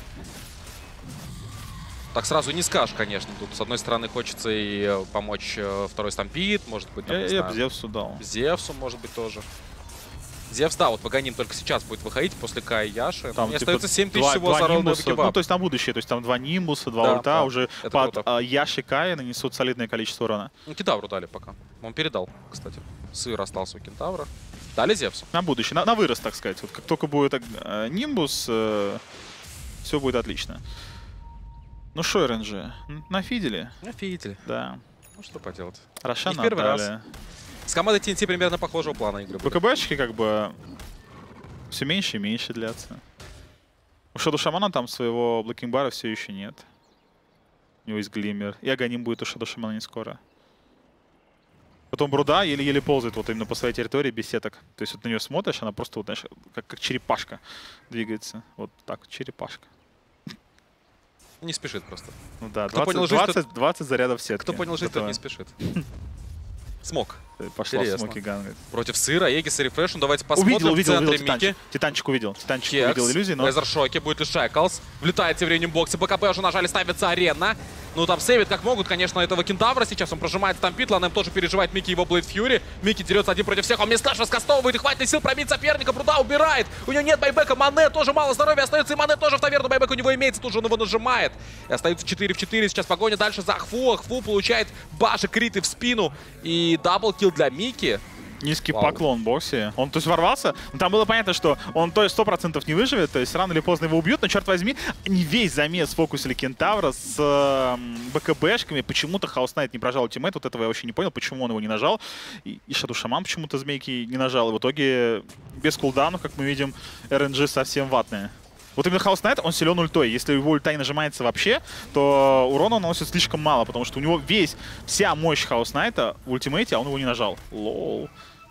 Так сразу не скажешь, конечно. Тут, с одной стороны, хочется и э, помочь э, второй стампид, может быть, там, Я, не я бы знаю, Зевсу дал. Зевсу, может быть, тоже. Зевс, да, вот Паганин только сейчас будет выходить после Кая и Яши. Там, Мне типа, остается семь тысяч два- всего два за раунд нимбуса. Ну, то есть на будущее. То есть там два нимбуса, два Да, ульта. да, Уже это под круто. а, Яши Кая нанесут солидное количество урона. Ну, Кентавру дали пока. Он передал, кстати. Сыр остался у Кентавра. Дали Зевсу. На будущее. На, на вырост, так сказать. Вот как только будет э, нимбус, э, все будет отлично. Ну что, эр эн джи, нафидели? Офигеть. Да. Ну, что поделать. Рошана Не в первый раз. отдали. С командой ти эн ти примерно похожего плана игры. были. БКБшки как бы все меньше и меньше длятся. У Shadow Shaman там своего блокинг-бара все еще нет. У него есть глиммер. И Аганим будет у Shadow Shaman не скоро. Потом Бруда еле-еле ползает вот именно по своей территории без сеток. То есть вот на нее смотришь, она просто вот, знаешь, как, как черепашка двигается. Вот так, черепашка. Не спешит просто. Ну да, Кто двадцать, понял жизнь, двадцать, двадцать зарядов сетки. Кто понял жизнь, тот Готово. не спешит. Смог. Пошла в Интересно. смоки гангает. Против Сыра, Егис и Рефреш. Ну, давайте посмотрим. Увидел, увидел, в центре увидел Мики. титанчик. Титанчик увидел. Титанчик Кекс, увидел иллюзии, но... Лазер шоке, будет ли Шеклс. Влетает тем временем в боксе. БКБ уже нажали, ставится арена. Ну, там сейвит как могут, конечно, этого Кентавра. Сейчас он прожимает стампит. Ланем тоже переживает Мики его Блейд Фьюри. Мики дерется один против всех. Он мне слэш раскастовывает. И хватит ли сил пробить соперника. Бруда убирает. У него нет байбека. Мане тоже мало здоровья. Остается и Мане тоже в таверну. Байбек у него имеется. Тут же он его нажимает. И остается четыре в четыре. Сейчас погоня дальше за Хфу. Хфу получает баши криты в спину. И даблкил для Мики. Низкий Вау. поклон в боксе. Он, то есть, ворвался. Но там было понятно, что он, то есть, сто процентов не выживет. То есть, рано или поздно его убьют. Но, черт возьми, не весь замес фокусили Кентавра с э, БКБшками. Почему-то Хаус Найт не прожал ультимейт. Вот этого я вообще не понял, почему он его не нажал. И, и Shadow Shaman почему-то змейки не нажал. И в итоге, без кулдаунов, как мы видим, эр эн джи совсем ватные. Вот именно Хаус Найт, он силен ультой. Если его ульта не нажимается вообще, то урона он наносит слишком мало, потому что у него весь, вся мощь Хаус Найта в ультимейте, а он его не нажал. Лол.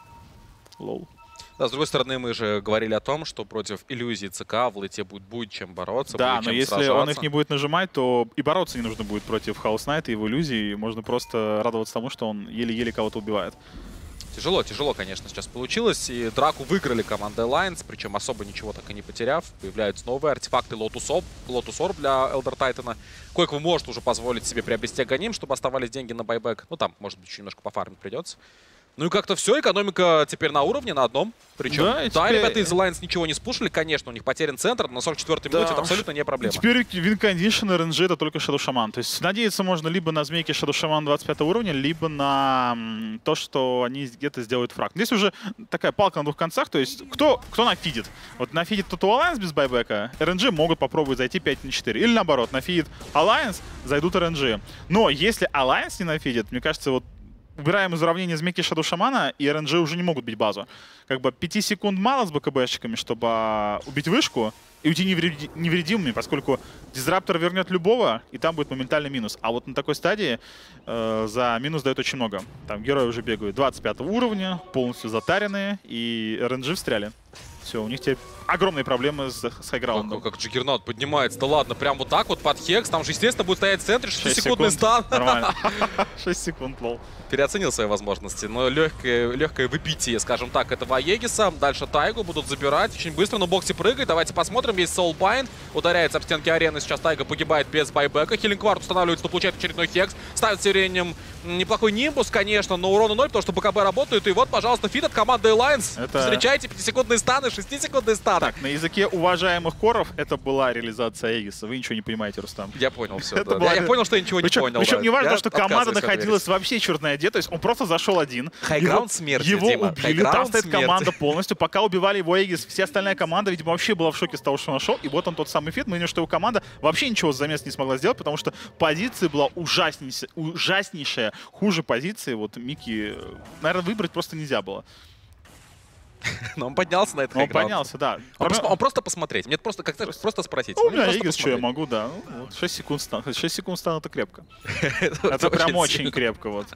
Лол. Да, с другой стороны, мы же говорили о том, что против иллюзий ЦК в лете будет, будет чем бороться, Да, будет но чем если сражаться. он их не будет нажимать, то и бороться не нужно будет против Хаус Найта и его иллюзий. Можно просто радоваться тому, что он еле-еле кого-то убивает. Тяжело, тяжело, конечно, сейчас получилось. И драку выиграли команда Alliance, причем особо ничего так и не потеряв. Появляются новые артефакты Lotus Orb, Lotus Orb для Элдер Тайтана. Кое-кто может уже позволить себе приобрести Аганим, чтобы оставались деньги на байбек. Ну, там, может быть, еще немножко пофармить придется. Ну и как-то все, экономика теперь на уровне, на одном. Причем, Да, да, и теперь- ребята из Alliance ничего не спушили, конечно, у них потерян центр, но на сорок четвёртой минуте это абсолютно не проблема. Теперь вин-кондишн эр эн джи это только Shadow Shaman. То есть надеяться можно либо на змейки Shadow Shaman двадцать пятого уровня, либо на м, то, что они где-то сделают фраг. Здесь уже такая палка на двух концах. То есть кто, кто нафидит? Вот нафидит кто-то Alliance без байбека, эр эн джи могут попробовать зайти пять на четыре. Или наоборот, нафидит Alliance, зайдут эр эн джи. Но если Alliance не нафидит, мне кажется, вот убираем из уравнения змейки Shadow Shaman, и эр эн джи уже не могут бить базу. Как бы пяти секунд мало с БКБшечками, чтобы а, убить вышку и уйти невреди- невредимыми, поскольку дизраптор вернет любого, и там будет моментальный минус. А вот на такой стадии э, за минус дает очень много. Там герои уже бегают двадцать пятого уровня, полностью затаренные, и эр эн джи встряли. Все, у них теперь огромные проблемы с, с хайграундом. Как, как Джиггернаут поднимается, да ладно, прям вот так вот под хекс. Там же, естественно, будет стоять в центре шестисекундный стан. Нормально. шесть секунд, лол. Переоценил свои возможности, но легкое, легкое выпитие, скажем так, этого Аегиса. Дальше Тайгу будут забирать очень быстро, но боксе прыгает. Давайте посмотрим, есть Soulbind, ударяется об стенки арены, сейчас Тайга погибает без байбека. Хиллинг-кварт устанавливается, но получает очередной хекс. Ставит сиренем неплохой нимбус, конечно, но урона ноль, потому что БКБ работает. И вот, пожалуйста, фит от команды Alliance. Это- Встречайте пятисекундные станы, шестисекундные станы. Так, на языке уважаемых коров это была реализация Эгиса. Вы ничего не понимаете, Рустам. Я понял все. Это Да. была- Я, я понял, что я ничего Причем, не понял. причем да. не важно, Я что команда отказываюсь в это находилась вообще черт знает где. То есть он просто зашел один. Хайграунд его, смерти, Его Дима. убили, Хайграунд там стоит смерти. команда полностью. Пока убивали его Эгис, вся остальная команда, видимо, вообще была в шоке с того, что он нашел. И вот он тот самый фит. Мы видим, что его команда вообще ничего с замес не смогла сделать, потому что позиция была ужаснейшая, ужаснейшая. Хуже позиции. Вот Мики, наверное, выбрать просто нельзя было. Но он поднялся на этот Но он хайграунд. поднялся, да. Он просто, он просто посмотреть. Мне просто как-то просто спросить. Ну, у Мне меня просто Эгис, что я посмотреть. могу, да. Ну, вот шесть секунд стан. шесть секунд стан это крепко. Это Это прям очень сильно. крепко, вот.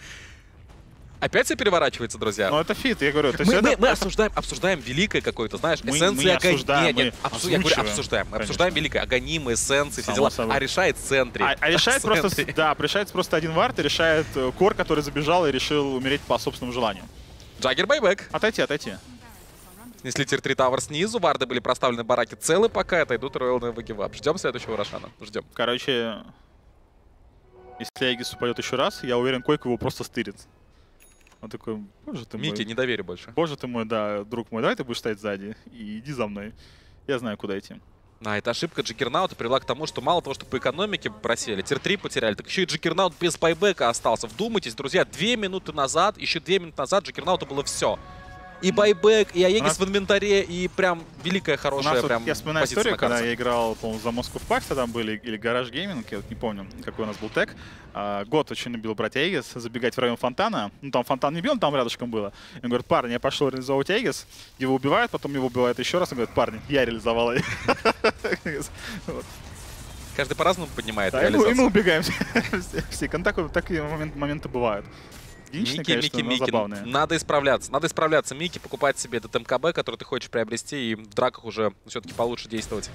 Опять все переворачивается, друзья. Но это фит, я говорю. То есть Мы, это- мы- мы обсуждаем, обсуждаем великое какое-то, знаешь, Мы- эссенции мы не Агани- осуждаем, Нет, нет, мы обсу- я говорю, озвучиваем. обсуждаем. Конечно. Обсуждаем великое. Аганимы, эссенции, все Само дела. собой. А решает в центре. А, а решает В просто, центре. да, решается просто один вард и решает э, Кор, который забежал и решил умереть по собственному желанию. Джаггер байбек. Отойти, отойти. Снесли тир три тавер снизу. Варды были проставлены бараки целы пока. Это идут Роyal на выгивап. Ждем следующего Рошана. Ждем. Короче, если Эгис упадет еще раз, я уверен, Койко его просто стырит. Он такой, боже ты Микки, мой. не доверю больше. Боже ты мой, да, друг мой, давай ты будешь стоять сзади и иди за мной. Я знаю, куда идти. А, эта ошибка Джиггернаута привела к тому, что мало того, что по экономике просели, тир три потеряли, так еще и Джиггернаут без байбека остался. Вдумайтесь, друзья, две минуты назад, еще две минуты назад Джиггернаута было все. И байбек, и Аегис нас... в инвентаре, и прям великая, хорошая прям вот, я вспоминаю позиция историю, на карте. когда я играл, по-моему, за Москву в Паксе, там были, или Гараж Гейминг, я вот не помню, какой у нас был тег. А, год очень любил брать Аегис, забегать в район фонтана. Ну, там фонтан не бил, там рядышком было. И он говорит, парни, я пошел реализовывать Аегис, его убивают, потом его убивают еще раз. Он говорит, парни, я реализовал Аегис. Каждый по-разному поднимает Да, и мы реализацию. убегаем все. Такие моменты бывают. Микки, конечно, Микки, но Микки. забавные. Надо исправляться. Надо исправляться, Микки, покупать себе этот МКБ, который ты хочешь приобрести, и в драках уже все-таки получше действовать.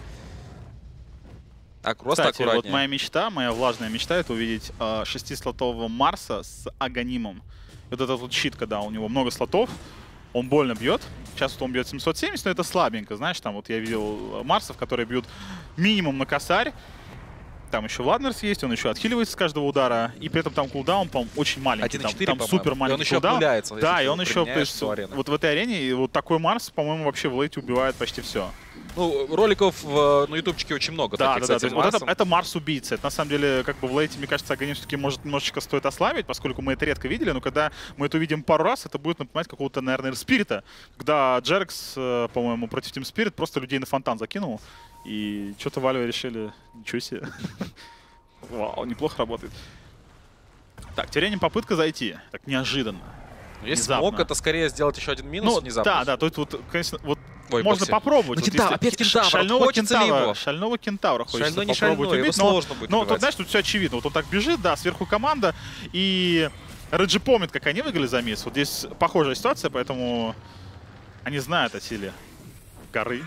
А просто Кстати, аккуратнее. вот моя мечта, моя влажная мечта, это увидеть э, шестислотового Марса с Аганимом. И вот этот вот щит, когда у него много слотов, он больно бьет. Сейчас вот он бьет семьсот семьдесят, но это слабенько, знаешь, там вот я видел Марсов, которые бьют минимум на косарь. Там еще Владнерс есть, он еще отхиливается с каждого удара. И при этом там кулдаун, по-моему, очень маленький. один и четыре, Там, там по-моему. супер И он маленький еще кулдаун. обнуляется, Да, если и ты он его еще, то применяешь есть, всю арену. вот в этой арене, и вот такой Марс, по-моему, вообще в лейте убивает почти все. Ну, роликов в, на ютубчике очень много Да, таких, да, да. кстати, То есть вот это, Марсом. это Марс-убийца. Это на самом деле, как бы в лейте, мне кажется, Аганим все-таки может немножечко стоит ослабить, поскольку мы это редко видели, но когда мы это увидим пару раз, это будет напоминать какого-то, наверное, Спирита, когда Джеркс, по-моему, против Team Spirit просто людей на фонтан закинул, и что-то Valve решили, ничего себе. Вау, неплохо работает. Так, Тиренин попытка зайти. Так неожиданно. Но если внезапно. смог, это скорее сделать еще один минус Ну, внезапно. да, да, то есть вот, конечно, вот Ой, можно Бокси. попробовать. Ну, Вот кентавр, если опять кентавр, вот Шального хочется ли кентавра, его? шального кентавра хочется Шальной, не попробовать шальной, убить. его Но, сложно будет но убивать. тут, знаешь, тут все очевидно. Вот он так бежит, да, сверху команда, и Реджи помнит, как они выиграли за мисс. Вот здесь похожая ситуация, поэтому они знают о силе горы,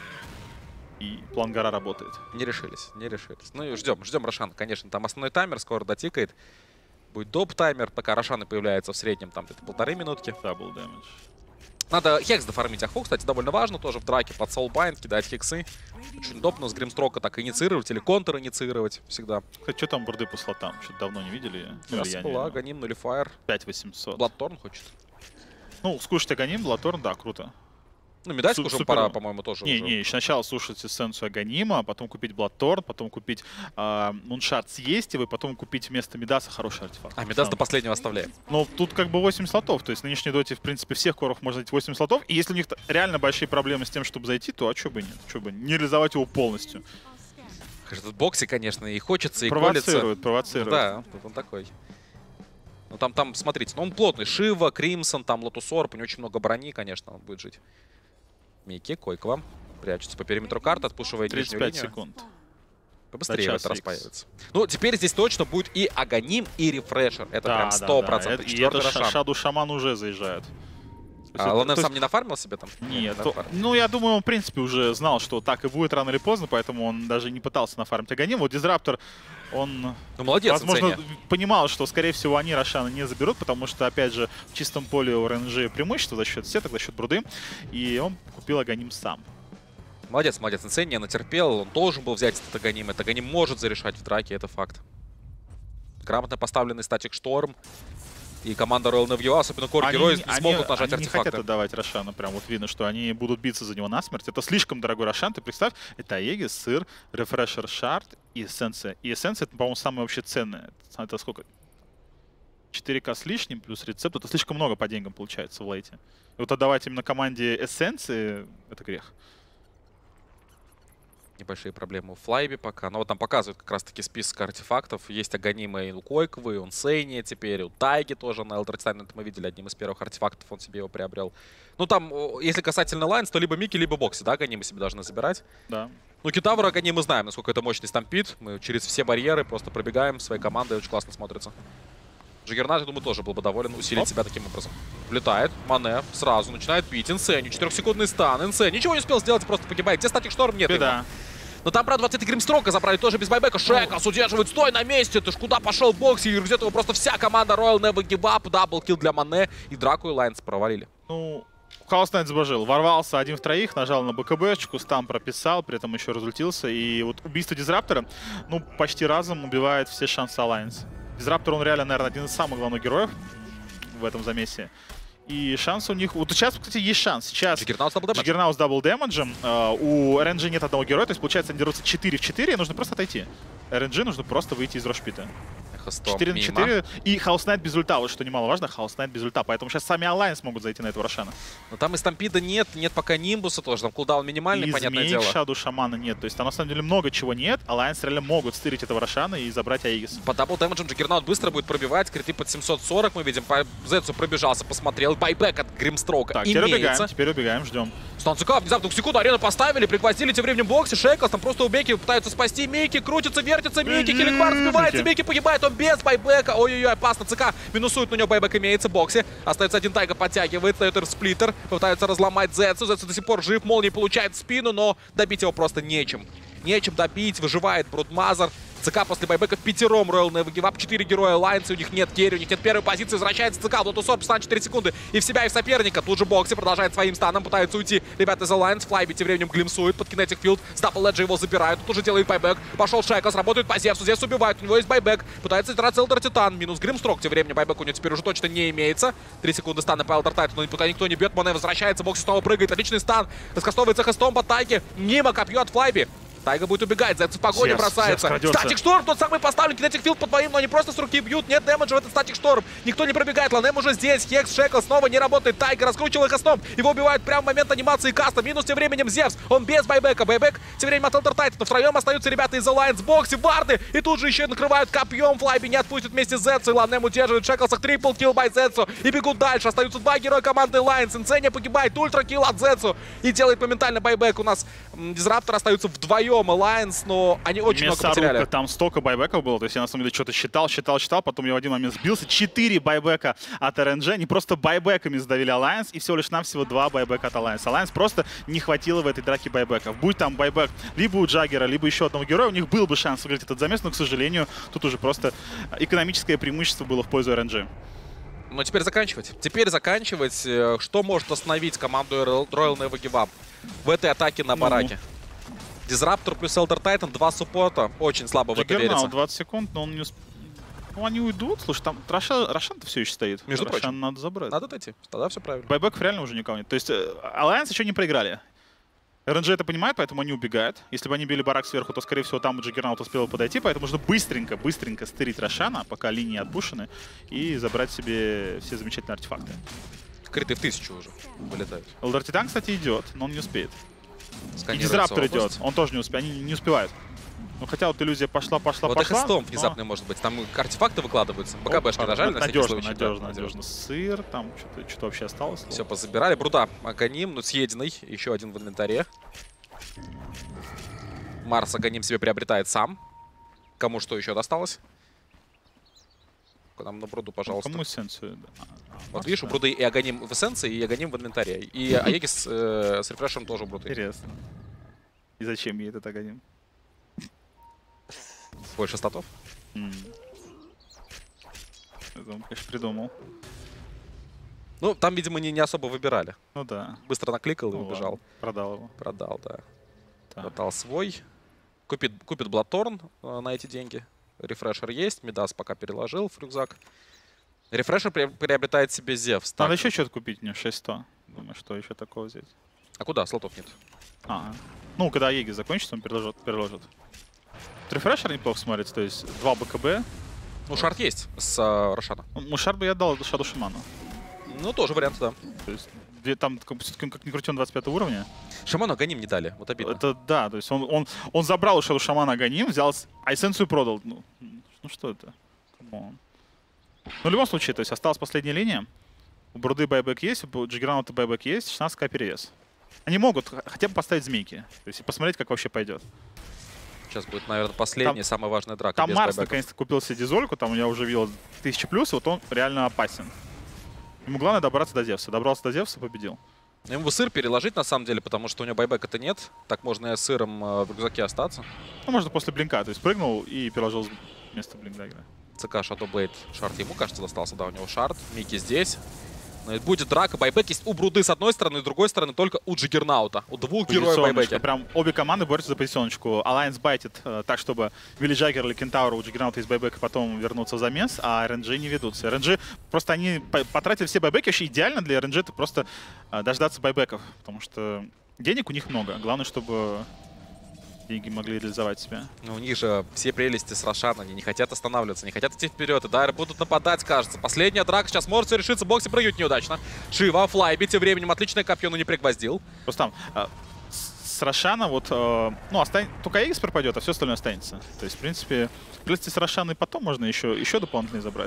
и план гора работает. Не решились, не решились. Ну и ждем, ждем Рошана. Конечно, там основной таймер скоро дотикает. Будет доп-таймер, пока Рошаны появляется в среднем там где-то полторы минутки. Дабл дэмэдж. Надо хекс дофармить Аху, кстати, довольно важно тоже в драке под соулбайнд кидать хексы. Очень удобно с Гримстрока так инициировать или контр инициировать всегда. Хоть что там бурды по слотам? Что-то давно не видели. Ну, Раз или я не была, знаю. Ганим, нулифайр. пять восемьсот. Бладторн хочет. Ну, скушать Аганим, Блаторн, да, круто. Ну, медальку Су- уже супер. пора, по-моему, тоже Не, уже. не, сначала слушать эссенцию Аганима, потом купить Бладторн, потом купить э, Муншард съесть его, потом купить вместо Медаса хороший артефакт. А, Медас до последнего оставляем. Но тут как бы восемь слотов, то есть в нынешней доте, в принципе, всех коров можно найти восемь слотов, и если у них реально большие проблемы с тем, чтобы зайти, то а чё бы нет, чё бы не реализовать его полностью. Этот боксе, конечно, и хочется, и колется. Провоцирует, провоцирует. Да, вот он такой. Ну там, там, смотрите, ну он плотный. Шива, Кримсон, там Лотусорб, у него очень много брони, конечно, он будет жить. Микки, Кой к вам. Прячется по периметру карты, отпушивая тридцать нижнюю пять линию. секунд. Побыстрее На в этот час раз икс. появится. Ну, теперь здесь точно будет и Аганим, и Рефрешер. Это Да, прям да, сто да. процентов. Это- И Четвертый это ша- Рошан. Шаду Шаман уже заезжает. То есть А это- Ланев то есть- сам не нафармил себе там? Нет, Не то- нафармил. ну я думаю, он в принципе уже знал, что так и будет рано или поздно, поэтому он даже не пытался нафармить Аганим. Вот Дизраптор, он, Ну, молодец, возможно, Инцения. понимал, что, скорее всего, они Рошана не заберут, потому что, опять же, в чистом поле у РНЖ преимущество за счет сеток, за счет бруды, и он купил Аганим сам. Молодец, молодец. Инцения натерпел, он должен был взять этот Аганим. Это Аганим может зарешать в драке, это факт. Грамотно поставленный статик Шторм. И команда Royal Navy, особенно Core Они, герои, не- не смогут они- нажать они не хотят артефакты. отдавать Рошану, прям вот видно, что они будут биться за него насмерть. Это слишком дорогой Рошан, ты представь, это Аегис, Сыр, Рефрешер Шард и Эссенция. И Эссенция, это, по-моему, самое вообще ценное. Это сколько? четыре ка с лишним плюс рецепт. Это слишком много по деньгам получается в лейте. И вот отдавать именно команде Эссенции — это грех. Небольшие проблемы у Флайби пока. Но вот там показывают как раз-таки список артефактов. Есть Аганимы и у Койковы, и у Нсейни теперь, у Тайги тоже на Элдратайне. Это мы видели, одним из первых артефактов он себе его приобрел. Ну там, о, если касательно Лайнс, то либо Микки, либо Бокси, да, Аганимы себе должны забирать. Да. Ну, Кентавра Аганим мы знаем, насколько это мощный стампит. Мы через все барьеры просто пробегаем своей командой, очень классно смотрится. Джиггернаут, я думаю, тоже был бы доволен усилить Оп. себя таким образом. Влетает, Мане сразу начинает бить. Инсеню, четырехсекундный стан. Инсен ничего не успел сделать, просто погибает. Где статик Шторм? Нет его. Беда. Но там, правда, двадцать Гримстрока забрали тоже без байбека. Шекас удерживает, стой на месте, ты ж куда пошел Бокси? И где-то его просто вся команда Royal Never Give Up. Даблкил для Мане. И Драку и Лайнс провалили. Ну, Хаос Найт забожил. Ворвался один в троих, нажал на БКБчку, стам прописал, при этом еще разультился. И вот убийство Дизраптора, ну, почти разом убивает все шансы Alliance. Дизраптор, он реально, наверное, один из самых главных героев в этом замесе. И шанс у них... Вот сейчас, кстати, есть шанс. Сейчас Джиггернаут с дабл дэмэджем. Джиггернаут с дабл дэмэджем. Э, у эр эн джи нет одного героя, то есть, получается, они дерутся четыре в четыре, и нужно просто отойти. эр эн джи нужно просто выйти из рошпита. четыре на четыре. И Хаус Найт без ульта, вот что немаловажно, Хаус Найт без ульта. Поэтому сейчас сами Alliance могут зайти на этого Рошана. Но там и Стампида нет, нет пока Нимбуса тоже. Там кулдаун минимальный, И понятное змей, дело. Шаду, Шамана нет. То есть там на самом деле много чего нет. Alliance реально могут стырить этого Рошана и забрать Аегис. По дабл дэмэджам Джиггернаут быстро будет пробивать. Криты под семьсот сорок мы видим. По Зетсу пробежался, посмотрел. Байбек от Гримстроука Так, теперь убегаем, имеется. теперь убегаем, ждем. Стан ЦК внезапно в секунду арену поставили, пригвоздили тем временем боксе. Шейклс там просто у Беки пытаются спасти. Микки крутится, вертится. Микки, Хиликвард сбивается. Микки. Микки погибает, он без байбека. Ой-ой-ой, опасно. ЦК минусует, но у него байбек имеется. Боксе. Остается один Тайга, подтягивает. Дает сплиттер. Пытаются разломать Зетсу. Зетсу до сих пор жив. Молния получает в спину, но добить его просто нечем. Нечем добить. Выживает Брудмазер. ЦК после байбека в пятером Royal Never Give Up. Четыре героя Alliance, у них нет керри, у них нет первой позиции. Возвращается ЦК, Блатусор, на четыре секунды. И в себя, и в соперника. Тут же Бокси продолжает своим станом, пытаются уйти. Ребята из Alliance, Флайби тем временем глимсует под Kinetic Field. С Дабл Эджа его забирают, тут уже делает байбек. Пошел Шейклс, работает по Зевсу, Зевс убивает, у него есть байбек. Пытается драться Элдер Титан, минус Гримстрок. Тем временем байбек у него теперь уже точно не имеется. Три секунды стана по Элдер Тайтану, но пока никто не бьет. Моне возвращается, Бокси снова прыгает, отличный стан. Раскастовывается хестом по Тайге. Мимо копье от Флайби. Тайга будет убегать, Зетс в погоне Зевс, бросается. Зевс крадется. Статик Шторм, тот самый поставлен, Kinetic Field под твоим, но они просто с руки бьют. Нет дэмэджа в этот Статик Шторм. Никто не пробегает, Ланем уже здесь. Хекс, Шекл снова не работает. Тайга раскручивал их основ. Его убивают прямо в момент анимации каста. Минус тем временем Зевс. Он без байбека. Байбек тем временем от Элдер Тайтана. Втроем остаются ребята из Alliance, Бокси, Варды. И тут же еще накрывают копьем. Флайби не отпустит вместе с Зетсу. И Ланем удерживает Шеклсах. Трипл килл бай Зетсу. И бегут дальше. Остаются два героя команды Alliance. Инсения погибает. Ультра килл от Зетсу. И делает моментально байбек. У нас Дизраптор остаются вдвоем. Alliance, но они очень много потеряли. Мясорубка, там столько байбеков было, то есть я на самом деле что-то считал, считал, считал, потом я в один момент сбился. Четыре байбека от эр эн джи, они просто байбеками сдавили Alliance, и всего лишь навсего два байбека от Alliance. Alliance просто не хватило в этой драке байбеков. Будь там байбек либо у Джаггера, либо еще одного героя, у них был бы шанс выиграть этот замес, но, к сожалению, тут уже просто экономическое преимущество было в пользу эр эн джи. Но теперь заканчивать. Теперь заканчивать. Что может остановить команду Royal Never Give Up в этой атаке на бараке? Дизраптор плюс Элдер Тайтан, два суппорта. Очень слабо в это верится. двадцать секунд, но он не усп... Ну, они уйдут. Слушай, там Рошан, Рошан-то все еще стоит. Между Рошан прочим. надо забрать. Надо отойти. Тогда все правильно. Байбеков реально уже никого нет. То есть э, Alliance еще не проиграли. эр эн джи это понимает, поэтому они убегают. Если бы они били барак сверху, то, скорее всего, там Джиггернаут успел подойти. Поэтому нужно быстренько, быстренько стырить Рошана, пока линии отпушены, и забрать себе все замечательные артефакты. Крытые в тысячу уже вылетают. Элдер Титан, кстати, идет, но он не успеет. И Сканируется Дизраптор область. идет, он тоже не успеет. Они не успевают. Ну, хотя вот иллюзия пошла, пошла, Вот пошла. их стом но- внезапный может быть. Там артефакты выкладываются. БКБшки Оп, нажали на всякий надежно, случай. надежно, Да, надежно. Сыр, там что-то что вообще осталось. Все позабирали. Бруда, Аганим, ну съеденный. Еще один в инвентаре. Марс Аганим себе приобретает сам. Кому что еще досталось? Нам на Бруду, пожалуйста. Кому эссенцию? А, Вот видишь, у Бруды и Аганим в эссенции, и Аганим в инвентаре. И Аегис э, с рефрешем тоже у Бруды. Интересно. И зачем ей этот Аганим? Больше статов. М. Это он, конечно, придумал. Ну, там, видимо, не, не особо выбирали. Ну да. Быстро накликал и Ну убежал. ладно, продал его. Продал, да. Так. Продал свой. Купит, купит Бладторн э, на эти деньги. Рефрешер есть. Мидас пока переложил в рюкзак. Рефрешер при, приобретает себе Зевс. Надо Так. еще что-то купить, мне шесть сто. Думаю, что еще такого взять. А куда? Слотов нет. Ага. Ну, когда Еги закончится, он переложит. переложит. Рефрешер неплохо смотрится, то есть два БКБ. Ну, шарт есть с э, Рошана. Ну, Мушар бы я дал Шаду Шаману. Ну, тоже вариант, да. То есть где- там все-таки как ни крути, он двадцать пятого уровня. Шаману Аганим не дали. Вот обидно. Это да, то есть он, он, он забрал у Шаду Шамана Аганим, взял с- а эссенцию продал. Ну, ну что это? Камон. Ну, в любом случае, то есть осталась последняя линия. У Бруды байбек есть, у Джиггернаута байбек есть, шестнадцать ка перевес. Они могут х- хотя бы поставить змейки. То есть и посмотреть, как вообще пойдет. Сейчас будет, наверное, последняя, Там- самая важная драка. Там без Марс байбеков. наконец-то купил себе дизольку, там я уже видел тысяча плюс, и вот он реально опасен. Ему главное добраться до Зевса. Добрался до Зевса, победил. Ему бы сыр переложить, на самом деле, потому что у него байбека-то нет. Так можно и с сыром э, в рюкзаке остаться. Ну, можно после блинка, то есть прыгнул и переложил вместо блинка игры. ЦК Shadow Blade. Шарт ему, кажется, достался. Да, у него шарт. Микки здесь. Но будет драка. Байбек есть у Бруды с одной стороны, с другой стороны только у Джиггернаута. У двух героев Байбеки. Прям обе команды борются за позиционочку. Alliance байтит э, так, чтобы Вилли Джаггер или Кентаура у Джиггернаута из байбека потом вернуться в замес, а эр эн джи не ведутся. эр эн джи просто они потратили все байбеки. Вообще идеально для эр эн джи это просто э, дождаться байбеков, потому что денег у них много. Главное, чтобы деньги могли реализовать себя. Ну, у них же все прелести с Рошан, они не хотят останавливаться, не хотят идти вперед. И Дайры будут нападать, кажется. Последняя драка сейчас может все решиться. Бокси прыгают неудачно. Шива, Флайби тем временем отличное копье, но не пригвоздил. Просто там э, с Рошана вот, э, ну, остан... только Аегис пропадет, а все остальное останется. То есть, в принципе, плюс с Рошаной потом можно еще, еще дополнительные забрать.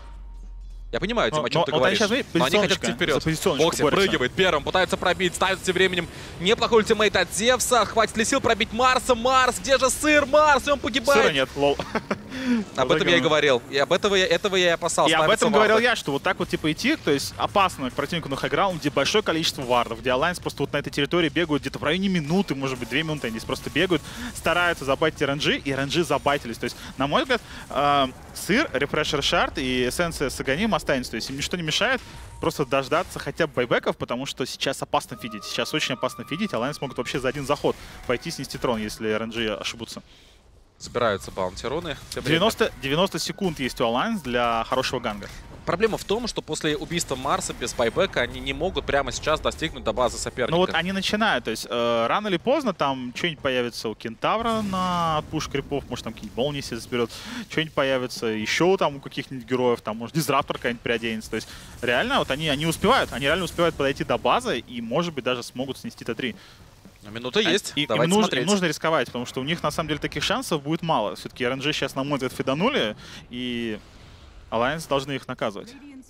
Я понимаю, Дима, Но- о чем но- ты но вот они говоришь. сейчас, Но они хотят идти за вперед. позиционочку Бокси борются. прыгивает первым, пытается пробить, ставит тем временем неплохой ультимейт от Зевса. Хватит ли сил пробить Марса? Марс, где же сыр? Марс, и он погибает. Сыра нет, лол. Об этом я и говорил. И об этого я, этого я и опасался. И об Ставится этом говорил варда. я, что вот так вот типа идти, то есть опасно к противнику на хайграунде, где большое количество вардов, где Alliance просто вот на этой территории бегают где-то в районе минуты, может быть, две минуты, они здесь просто бегают, стараются забайтить эр эн джи, и эр эн джи забайтились. То есть, на мой взгляд, э, сыр, рефрешер шард и эссенция с Аганим останется. То есть им ничто не мешает просто дождаться хотя бы байбеков, потому что сейчас опасно фидить. Сейчас очень опасно фидить. Alliance могут вообще за один заход пойти снести трон, если эр эн джи ошибутся. Собираются баунти-руны. девяносто, девяносто секунд есть у Alliance для хорошего ганга. Проблема в том, что после убийства Марса без байбека они не могут прямо сейчас достигнуть до базы соперника. Ну вот они начинают, то есть э, рано или поздно там что-нибудь появится у Кентавра на пуш крипов, может там какие-нибудь молнии себе заберет, что-нибудь появится еще там у каких-нибудь героев, там может Дизраптор какая-нибудь приоденется. То есть реально вот они, они успевают, они реально успевают подойти до базы и может быть даже смогут снести тэ три. Минута есть, И, давайте им, нужно, смотреть. им нужно рисковать, потому что у них на самом деле таких шансов будет мало. Все-таки эр эн джи сейчас на мой взгляд фиданули, и Alliance должны их наказывать.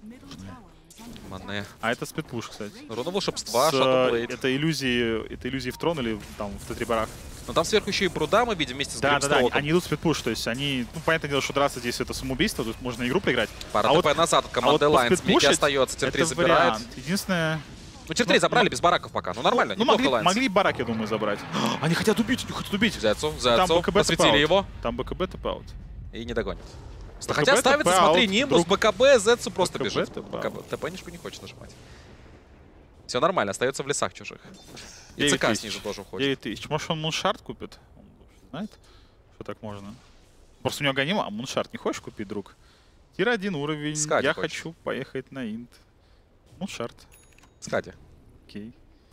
Мане. А это спидпуш, кстати. Руна волшебства, С, э, Shadowblade. это иллюзии, это иллюзии в трон или там в тэ три барах. Но там сверху еще и Бруда мы видим вместе с Да, да, да, они, Гримстоутом. они идут в спидпуш, то есть они, ну, понятное дело, что драться здесь это самоубийство, тут можно игру проиграть. Пара а вот- ТП назад от а вот команды Alliance. Микки поспидпушить остается, Тир три это забирает. вариант. Единственное... Ну, Тир три Ну, забрали ну, без бараков пока. Ну, нормально, Ну, неплохо могли, Alliance. могли и барак, я думаю, забрать. Они хотят убить, они хотят убить. Зайцу, Там Зайцу, БКБ посветили тп-аут. его Там БКБ тп-аут. и не догонят. БКБ Хотя ставится, тп-аут, смотри, Нимбус, друг. БКБ, Зетсу просто БКБ бежит. тп-аут. ТП-нишку не хочет нажимать. Все нормально, остается в лесах чужих. И девять ЦК тысяч. снизу тоже уходит. девять тысяч. Может, он муншард купит? Он знает, что так можно. Просто у него гонима, а муншард не хочешь купить, друг? Тир один уровень, Скади я хочет. хочу поехать на инт. Муншард. Скади. Окей.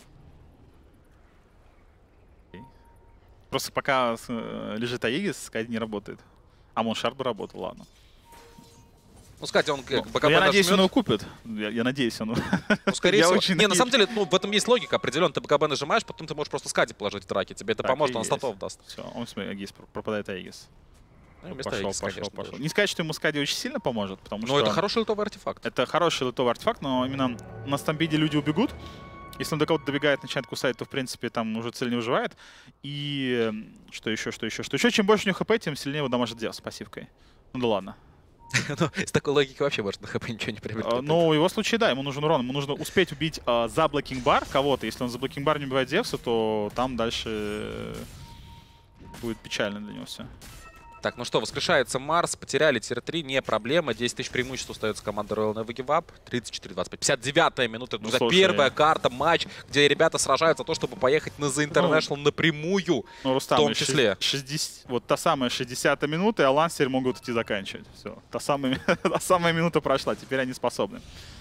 Окей. Просто пока э, лежит Аегис, Скади не работает. А Моншард бы работал, ладно. Ну, Скади, он как Ну, БКБ я надеюсь, он нажмет. его купит. Я, я надеюсь, он... Ну, скорее Я всего. очень Не, на надеюсь. самом деле, ну, в этом есть логика определенно. Ты БКБ нажимаешь, потом ты можешь просто Скади положить в драке. Тебе это Так поможет, и он есть. статов даст. Все, он, смотри, Аегис, пр- пропадает Аегис. Ну, вместо Пошел, Aegis, пошел, конечно, пошел. даже. Не сказать, что ему Скади очень сильно поможет, потому Но что... это хороший лутовый артефакт. Это хороший лутовый артефакт, но именно на стамбиде люди убегут. Если он до кого-то добегает, начинает кусать, то, в принципе, там уже цель не выживает. И эм, что еще, что еще, что еще. Чем больше у него хп, тем сильнее его дамажит Зевс с пассивкой. Ну да ладно. Ну, с такой логикой вообще может на ХП ничего не А, приобретать. Но в его случае, да, ему нужен урон. Ему нужно успеть убить а, за блокинг-бар кого-то. Если он за блокинг-бар не убивает Зевса, то там дальше э, будет печально для него все. Так, ну что, воскрешается Марс, потеряли Тир три, не проблема. десять тысяч преимуществ остается команда Royal Never Give Up. тридцать четыре двадцать пять. пятьдесят девятая минута. Ну, Это слушай. первая карта, матч, где ребята сражаются за то, чтобы поехать на The International Ну, напрямую. Ну, Рустам, В том и шесть- числе. шестьдесят, вот та самая шестидесятая минута, и Аланс теперь могут идти заканчивать. Все. Та самая, та самая минута прошла, теперь они способны.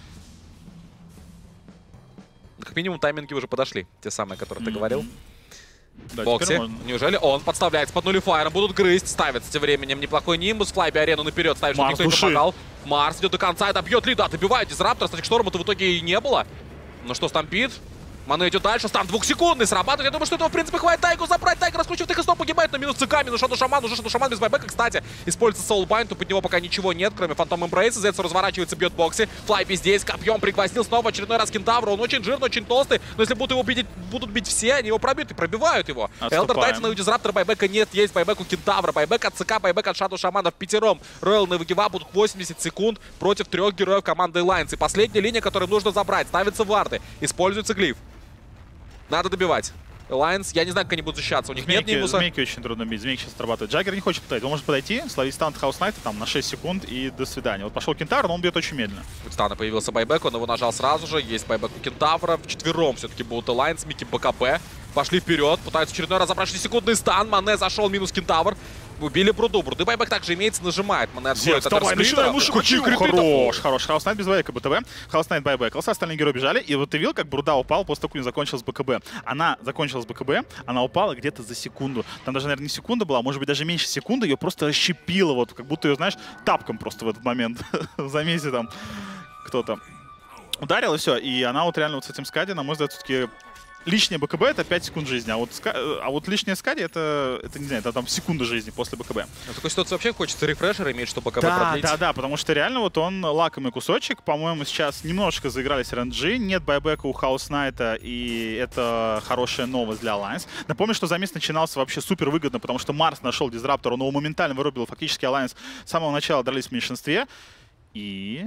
Ну, как минимум тайминги уже подошли. Те самые, которые ты говорил. Да, Бокси. теперь можно. Неужели он подставляется под нулифайером? Будут грызть. Ставится тем временем неплохой Нимбус. Флайби арену наперед ставит, чтобы Марс никто не души. помогал. Марс идет до конца, это бьет лида, добивает Дизраптора. Статик Шторма-то в итоге и не было. Ну что, стампит? Мана идет дальше, стан двухсекундный срабатывает. Я думаю, что этого, в принципе, хватит Тайгу забрать. Тайга раскручивает их и снова погибает на минус ЦК, минус Шаду Шаман. Уже Шаду Шаман без байбека, кстати. Используется Soulbind, тут под него пока ничего нет, кроме Фантом Эмбрейса. Зетсу разворачивается, бьет Бокси. Флайби здесь, копьем пригвоздил снова очередной раз Кентавра. Он очень жирный, очень толстый. Но если будут его бить, будут бить все, они его пробьют и пробивают его. Отступаем. Элдер Тайтана у Дизраптора байбека нет, есть байбек у Кентавра. Байбек от ЦК, байбек от Шаду Шамана в пятером. Royal Never Give Up будут восемьдесят секунд против трех героев команды Alliance. И последняя линия, которую нужно забрать. Ставится варды. Используется глиф. Надо добивать. Alliance. Я не знаю, как они будут защищаться. У них Змейки, нет Нимуса. змейки очень трудно бить. Змейки сейчас отрабатывают. Джаггер не хочет подойти. Он может подойти, словить стан Хаус Найта там на шесть секунд и до свидания. Вот пошел Кентавр, но он бьет очень медленно. У Титана появился байбек, он его нажал сразу же. Есть байбек у Кентавра. Вчетвером все-таки будут Alliance, Мики, БКБ. Пошли вперед, пытаются очередной раз забрать шестисекундный стан. Мане зашел, минус Кентавр. Убили Бруду. Бруды байбек также имеется, нажимает. Мане отходит от Давай, начинаем, ну Какие шучу. криты Хорош, хорош. Хаус Найт без байбека БТВ. Хаус Найт байбекался, остальные герои бежали. И вот ты видел, как Бруда упал после того, как у нее закончилась БКБ. Она закончилась БКБ, она упала где-то за секунду. Там даже, наверное, не секунда была, может быть, даже меньше секунды. Ее просто расщепило, вот как будто ее, знаешь, тапком просто в этот момент. В замесе там кто-то ударил, и все. И она вот реально вот с этим скади, на мой взгляд, все-таки... Лишнее БКБ это пять секунд жизни, а вот, ска... а вот лишнее скади это, это, не знаю, это там секунда жизни после БКБ. В такой ситуации вообще хочется рефрешер иметь, чтобы БКБ Да, продлить. да, да, потому что реально вот он лакомый кусочек. По-моему, сейчас немножечко заигрались эр эн джи, нет байбека у Хаус Найта, и это хорошая новость для Alliance. Напомню, что замес начинался вообще супер выгодно, потому что Марс нашел дизраптор, он его моментально вырубил, фактически Alliance с самого начала дрались в меньшинстве. И...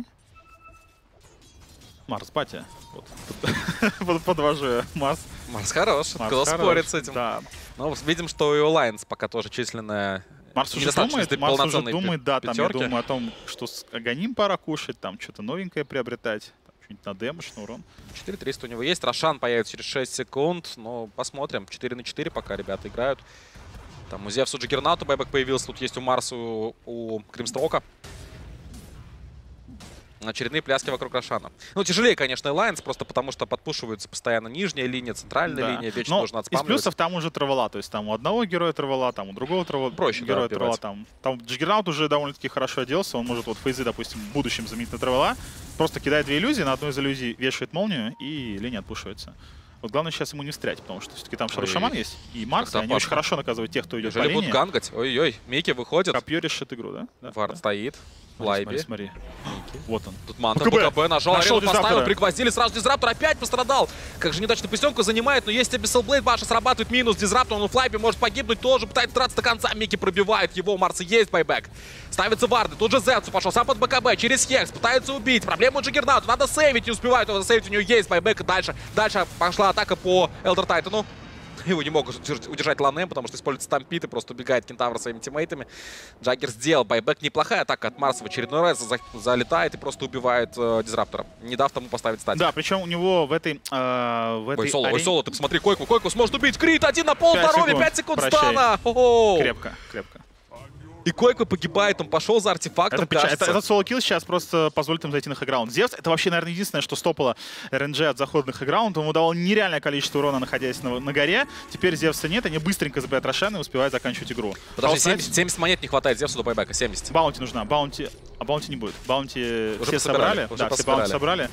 Марс, батя. Вот. Подвожу я. Марс. Марс хорош. Марс Кто хорош, спорит с этим? Да. Ну, видим, что и у Alliance пока тоже численная... Марс уже думает, Марс уже думает, да, там я думаю о том, что с Аганим пора кушать, там что-то новенькое приобретать. Что-нибудь на дэмэдж, на урон. четыре триста у него есть. Рошан появится через шесть секунд. Но посмотрим. четыре на четыре пока ребята играют. Там у Зевса Джаггернаута байбек появился. Тут есть у Марса, у, у Гримстрока. Очередные пляски вокруг Рошана. Ну, тяжелее, конечно, Alliance, просто потому что подпушиваются постоянно нижняя линия, центральная Да. линия. Вечно Но нужно из отспамливать. плюсов там уже травела. То есть там у одного героя травела, там у другого травела, Проще, героя да, травела. отбивать. Там, там Джаггернаут уже довольно-таки хорошо оделся. Он может вот фейзы, допустим, в будущем заменить на травела. Просто кидает две иллюзии, на одной из иллюзий вешает молнию, и линия отпушивается. Вот главное сейчас ему не встрять, потому что все-таки там Шару Шаман есть и Марс, и они опасно. очень хорошо наказывают тех, кто идет по Неужели будут линии. гангать? Ой-ой, Микки выходит. Копье решит игру, да? да Вард да. стоит. Смотри, Лайби. смотри, смотри. Вот он. Тут Манта, БКБ. БКБ нажал, Нашел арену поставил, дизраптора. пригвоздили, сразу Дизраптор опять пострадал. Как же неудачно песенку занимает, но есть Abyssal Blade, Баша срабатывает минус, Дизраптор, он у Флайпе может погибнуть, тоже пытается драться до конца, Микки пробивает его, у Марса есть байбек. Ставится Варды, тут же Зетсу пошел, сам под БКБ, через Хекс, пытается убить, проблема у Джаггернаута, надо сейвить, не успевает его засейвить, у него есть байбек, и дальше, дальше пошла атака по Элдер Тайтану. Его не могут удержать Ланем, потому что используется стампит и просто убегает Кентавр своими тиммейтами. Джаггер сделал байбек. Неплохая атака от Марса в очередной раз. За залетает и просто убивает э, Дизраптора, не дав тому поставить статик. Да, причем у него в этой, э, в этой Ой, Соло, арене... ой, Соло, ты посмотри, Койку, Койку сможет убить. Крит один на пол Пять здоровья, секунд. пять секунд Прощай. стана. О-о-о. Крепко, крепко. И Койку погибает, он пошел за артефактом, Это печаль. кажется. Это, этот соло-килл сейчас просто позволит им зайти на хайграунд. Зевс — это вообще, наверное, единственное, что стопало эр эн джи от захода на хайграунд. Он ему давал нереальное количество урона, находясь на, на горе. Теперь Зевса нет, они быстренько забирают Рошана и успевают заканчивать игру. Подожди, Хаус Найт- семьдесят, семьдесят монет не хватает Зевсу до байбека, семьдесят. Баунти нужна. Баунти... А баунти не будет. Баунти Уже все пособирали, собрали. уже Да, все пособирали. баунти собрали.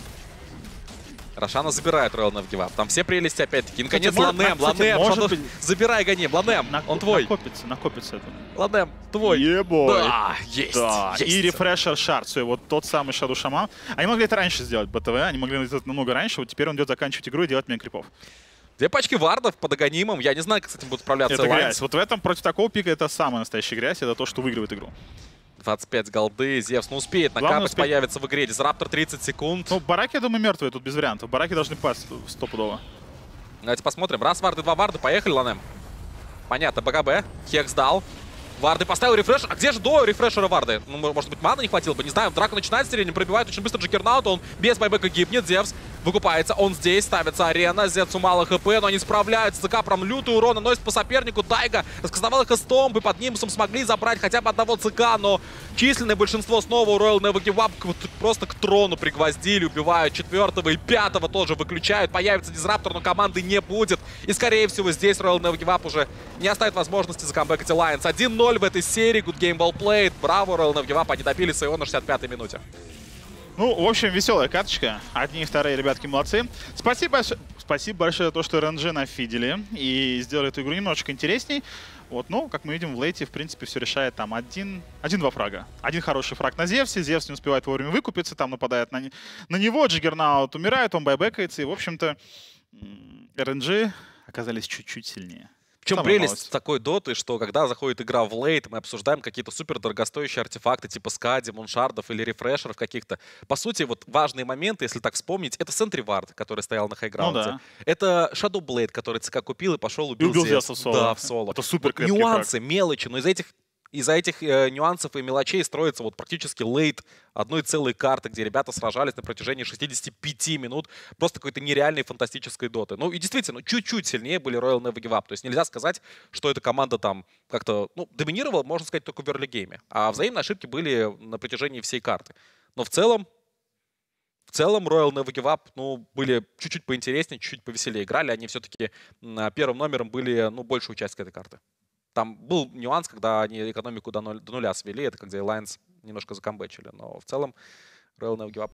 Рошана забирает Роял Навгивап. Там все прелести опять-таки. Наконец, может- Ланем, кстати, Ланем, может Шадов, быть- забирай Ганим, Ланем, На- он твой. Накопится, накопится это. Ланем, твой. Ебой. Да, есть, Да, есть. и рефрешер шард, все, вот тот самый Шаду Шаман. Они могли это раньше сделать, БТВ, они могли это сделать намного раньше, вот теперь он идет заканчивать игру и делать мне крипов. Две пачки вардов под Аганимом. Я не знаю, как с этим будут справляться Это Alliance. грязь. Вот в этом, против такого пика, это самая настоящая грязь, это то, что выигрывает игру. двадцать пять голды. Зевс, ну успеет Главное накапать, успеть. появится в игре. Дизраптор тридцать секунд. Ну, бараки, я думаю, мертвые, тут без вариантов. Бараки должны пасть стопудово. Давайте посмотрим. Раз варды, два варды. Поехали, Ланем. Понятно, БКБ. Хекс дал. Варды поставил рефреш. А где же до рефрешера варды? Ну, может быть, маны не хватило бы, не знаю. Драка начинает стереть, пробивает очень быстро Джаггернаут. Он без байбека гибнет. Зевс выкупается. Он здесь, ставится арена. Зевсу мало хп, но они справляются. ЦК прям лютый урон наносит по сопернику. Тайга раскастовал их эстомбы. Под Нимусом смогли забрать хотя бы одного ЦК, но численное большинство снова у Royal Never Give Up просто к трону пригвоздили. Убивают четвертого и пятого тоже выключают. Появится Дизраптор, но команды не будет. И, скорее всего, здесь Royal Never Give Up уже не оставит возможности закамбэкать Alliance. один ноль в этой серии. Good game, well played. Браво, Royal Never Give Up. Они добили своего на шестьдесят пятой минуте. Ну, в общем, веселая карточка. Одни и вторые ребятки молодцы. Спасибо большое, спасибо большое за то, что эр эн джи нафидели и сделали эту игру немножечко интересней. Вот, ну, как мы видим, в лейте, в принципе, все решает там один, один-два фрага. Один хороший фраг на Зевсе, Зевс не успевает вовремя выкупиться, там нападает на, не- на него, Джаггернаут умирает, он байбекается, и, в общем-то, эр эн джи оказались чуть-чуть сильнее. чем Самая прелесть малость. такой доты, что когда заходит игра в лейт, мы обсуждаем какие-то супер дорогостоящие артефакты типа скади, муншардов или рефрешеров каких-то. По сути, вот важные моменты, если так вспомнить, это Сентри Вард, который стоял на хайграунде. Ну да. Это Shadow Blade, который ЦК купил и пошел убил, убил Зевса. Зевса в соло. Да, в соло. Это супер Вот крепкий нюансы, мелочи, но из этих Из-за этих э, нюансов и мелочей строится вот практически лейт одной целой карты, где ребята сражались на протяжении шестидесяти пяти минут просто какой-то нереальной фантастической доты. Ну и действительно, чуть-чуть сильнее были Royal Never Give Up. То есть нельзя сказать, что эта команда там как-то ну, доминировала, можно сказать, только в early-гейме. А взаимные ошибки были на протяжении всей карты. Но в целом, в целом Royal Never Give Up ну, были чуть-чуть поинтереснее, чуть-чуть повеселее играли. Они все-таки первым номером были ну, большую часть этой карты. Там был нюанс, когда они экономику до, ноль, до нуля свели. Это когда Alliance немножко закомбэчили. Но в целом Royal Never Give Up